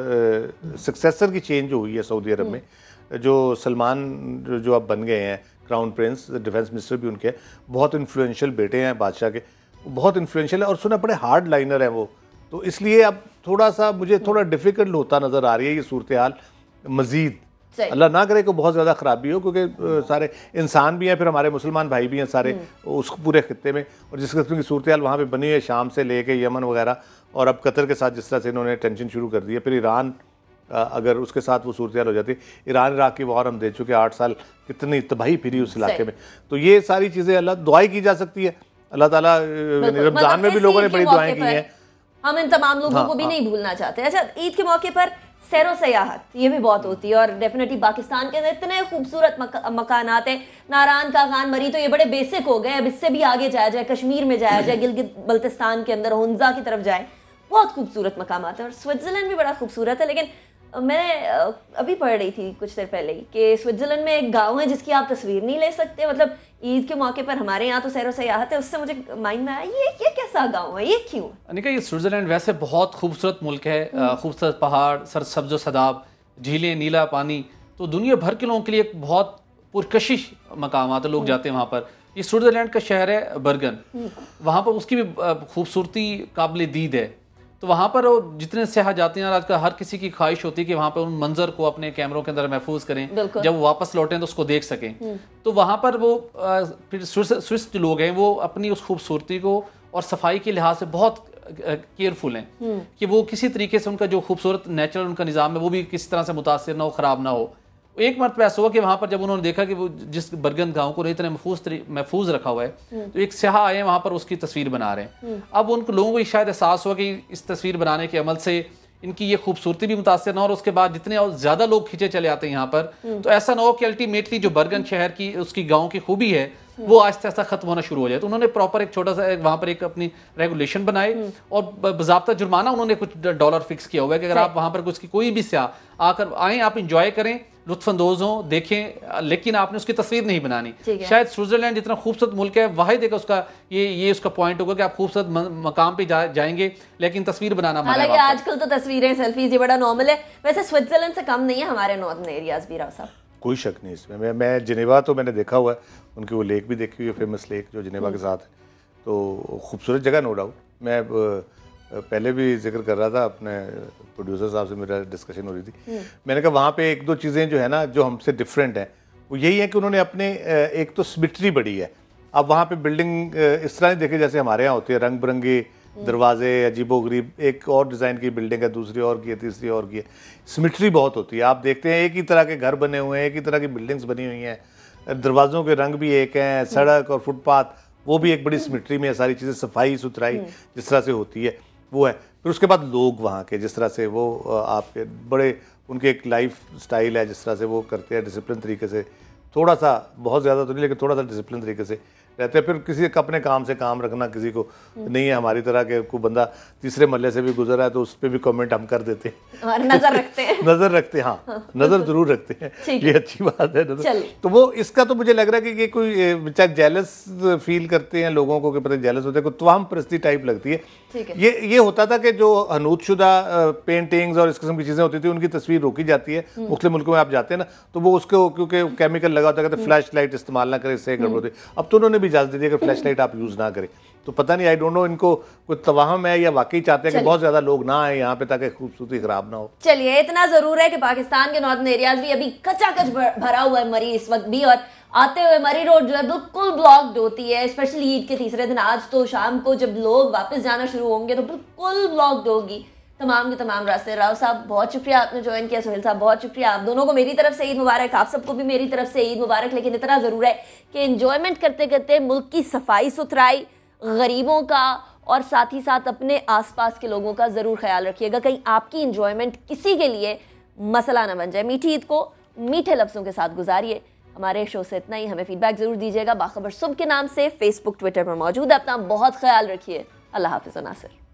कि सक्सेसर की चेंज जो हुई है सऊदी अरब में, जो सलमान जो अब बन गए हैं क्राउन प्रिंस, डिफेंस मिनिस्टर भी उनके बहुत इन्फ्लुएंशियल बेटे हैं बादशाह के, बहुत इन्फ्लुएंशियल है और सुना बड़े हार्ड लाइनर हैं वो, तो इसलिए अब थोड़ा सा मुझे थोड़ा डिफ़िकल्ट होता नज़र आ रही है ये सूरत हाल मज़ीद। अल्लाह ना करे कि बहुत ज़्यादा ख़राबी हो, क्योंकि सारे इंसान भी हैं, फिर हमारे मुसलमान भाई भी हैं सारे उस पूरे खत्ते में, और जिस किस्म की सूरत हाल वहाँ पे बनी है शाम से लेके यमन वगैरह, और अब कतर के साथ जिस तरह से इन्होंने टेंशन शुरू कर दी है, फिर ईरान अगर उसके साथ वो सूरत हाल हो जाती, ईरान इराक की वॉर हम दे चुके 8 साल, कितनी तबाही फिरी उस इलाके में। तो ये सारी चीज़ें अल्लाह दुआई की जा सकती है, अल्लाह ताला रमज़ान में भी लोगों ने बड़ी दुआएं की हैं, हम इन तमाम लोगों को भी नहीं भूलना चाहते। अच्छा, ईद के मौके पर सैरो सयाहत ये भी बहुत होती है, और डेफिनेटली पाकिस्तान के अंदर इतने खूबसूरत मकानात हैं। नारायण का खान मरी तो ये बड़े बेसिक हो गए, अब इससे भी आगे जाया जाए, कश्मीर में जाया जाए, गिलगित बल्तिस्तान के अंदर हुंजा की तरफ जाए, बहुत खूबसूरत मकामात है। और स्विट्जरलैंड भी बड़ा खूबसूरत है, लेकिन मैं अभी पढ़ रही थी कुछ देर पहले ही कि स्विट्जरलैंड में एक गांव है जिसकी आप तस्वीर नहीं ले सकते। मतलब ईद के मौके पर हमारे यहाँ तो सैरो सयाहत है, उससे मुझे माइंड में आया ये कैसा गांव है, ये क्यों? अनिका, ये स्विट्जरलैंड वैसे बहुत खूबसूरत मुल्क है, खूबसूरत पहाड़, सरसब्ज़ सदाब, झीलें, नीला पानी, तो दुनिया भर के लोगों के लिए एक बहुत पुरकशिश मकामात है, लोग जाते हैं वहाँ पर। ये स्विट्जरलैंड का शहर है बर्गन, वहाँ पर उसकी भी खूबसूरती काबिल दीद है। तो वहाँ पर जितने सयाह जाते हैं, आजकल हर किसी की ख्वाहिश होती है कि वहाँ पर उन मंजर को अपने कैमरों के अंदर महफूज करें, जब वो वापस लौटें तो उसको देख सकें। तो वहाँ पर वो फिर स्विस जो लोग हैं वो अपनी उस खूबसूरती को और सफाई के लिहाज से बहुत केयरफुल हैं कि वो किसी तरीके से उनका जो खूबसूरत नेचुरल उनका निज़ाम है वो भी किसी तरह से मुतासिर ना हो, ख़राब ना हो। एक मरतबा ऐसा हुआ कि वहाँ पर जब उन्होंने देखा कि वो जिस बर्गन गांव को इतने महफूज रखा हुआ है, तो एक स्याह आए वहाँ पर उसकी तस्वीर बना रहे हैं। अब उन लोगों को शायद एहसास हुआ कि इस तस्वीर बनाने के अमल से इनकी ये खूबसूरती भी मुतासिर ना हो, और उसके बाद जितने और ज़्यादा लोग खींचे चले आते हैं यहाँ पर, तो ऐसा ना हो कि अल्टीमेटली जो बर्गन शहर की उसकी गाँव की खूबी है वो आहिस्ता आहिस्ता खत्म होना शुरू हो जाए। तो उन्होंने प्रॉपर एक छोटा सा वहाँ पर एक अपनी रेगुलेशन बनाए, और बाज़ाब्ता जुर्माना उन्होंने कुछ डॉलर फिक्स किया हुआ है कि अगर आप वहाँ पर कुछ की कोई भी स्याह आकर आएँ, आप इंजॉय करें, लुत्फानंदोज हों, देखें, लेकिन आपने उसकी तस्वीर नहीं बनानी। शायद स्विट्जरलैंड जितना खूबसूरत मुल्क है, वाहिद एक उसका ये उसका पॉइंट होगा कि आप खूबसूरत मकाम पे जाएंगे, लेकिन तस्वीर बनाना मना है। हालांकि आजकल तो तस्वीरें, सेल्फीज ये बड़ा नॉर्मल है। वैसे स्विट्जरलैंड से कम नहीं है हमारे नॉर्दर्न एरियाज भी, राव साहब। कोई शक नहीं इसमें। मैं जिनेवा तो मैंने देखा हुआ है, उनकी वो लेक भी देखी हुई है, फेमस लेक जो जिनेवा के साथ है, तो खूबसूरत जगह नो डाउट। मैं पहले भी जिक्र कर रहा था, अपने प्रोड्यूसर साहब से मेरा डिस्कशन हो रही थी, मैंने कहा वहाँ पे एक दो चीज़ें जो है ना जो हमसे डिफरेंट हैं वो यही है कि उन्होंने अपने एक तो सिमेट्री बड़ी है। अब वहाँ पे बिल्डिंग इस तरह नहीं देखे जैसे हमारे यहाँ होती है, रंग बिरंगे दरवाजे, अजीबोगरीब, एक और डिज़ाइन की बिल्डिंग है, दूसरी और की है, तीसरी और की है। सिमेट्री बहुत होती है। आप देखते हैं एक ही तरह के घर बने हुए हैं, एक ही तरह की बिल्डिंग्स बनी हुई हैं, दरवाज़ों के रंग भी एक हैं, सड़क और फुटपाथ वो भी एक बड़ी सिमेट्री में है, सारी चीज़ें सफाई सुथराई जिस तरह से होती है वो है। फिर उसके बाद लोग वहाँ के जिस तरह से वो आपके बड़े उनके एक लाइफ स्टाइल है, जिस तरह से वो करते हैं डिसिप्लिन तरीके से, थोड़ा सा, बहुत ज़्यादा तो नहीं लेकिन थोड़ा सा डिसिप्लिन तरीके से रहते हैं। फिर किसी का अपने काम से काम रखना किसी को नहीं है। हमारी तरह के कोई बंदा तीसरे महल्ले से भी गुजरा है तो उस पर भी कमेंट हम कर देते हैं और नजर रखते हैं नजर रखते हैं, हाँ नजर जरूर रखते हैं, ये अच्छी बात है नजर। तो वो इसका तो मुझे लग रहा है कि कोई बेचारे जेलस फील करते हैं लोगों को, कि पता जेलस होते हैं, कोई तवाम परस्ती टाइप लगती है। ये होता था कि जो हनूतशुदा पेंटिंग्स और इस किस्म की चीज़ें होती थी उनकी तस्वीर रोकी जाती है। मुख्तलिफ मुल्कों में आप जाते हैं ना तो वो उसको क्योंकि केमिकल लगा होता है, कहते फ्लैश लाइट इस्तेमाल ना करें, इससे गड़बड़ होती है। अब तो उन्होंने भी इजाज़त दे दी कि फ्लैश लाइट आप यूज़ ना करें। तो पता नहीं, आई डोंट नो इनको कोई तवाहम है या वाकई चाहते हैं कि बहुत ज़्यादा लोग ना आए यहाँ पे ताकि खूबसूरती खराब ना हो। चलिए, इतना ज़रूर है कि पाकिस्तान के नॉर्दर्न एरियाज भी अभी कचाकच भरा हुआ है मरी इस वक्त भी, और आते हुए मरी रोड जो है बिल्कुल ब्लॉक्ड होती है, स्पेशली ईद के तीसरे दिन। आज तो शाम को जब लोग वापस जाना शुरू होंगे तो बिल्कुल ब्लॉक्ड होगी तमाम के तमाम रास्ते। राव साहब बहुत शुक्रिया आपने ज्वाइन किया, सोहेल साहब बहुत शुक्रिया, आप दोनों को मेरी तरफ से ईद मुबारक, आप सबको भी मेरी तरफ से ईद मुबारक। लेकिन इतना ज़रूर है कि एंजॉयमेंट करते करते मुल्क की सफाई सुथराई, गरीबों का और साथ ही साथ अपने आसपास के लोगों का ज़रूर ख्याल रखिएगा, कहीं आपकी एंजॉयमेंट किसी के लिए मसला ना बन जाए। मीठी ईद को मीठे लफ्ज़ों के साथ गुजारिए। हमारे शो से इतना ही, हमें फीडबैक ज़रूर दीजिएगा। बाखबर सुबह के नाम से फेसबुक ट्विटर पर मौजूद है। अपना बहुत ख्याल रखिए। अल्लाह हाफिज़ नासिर।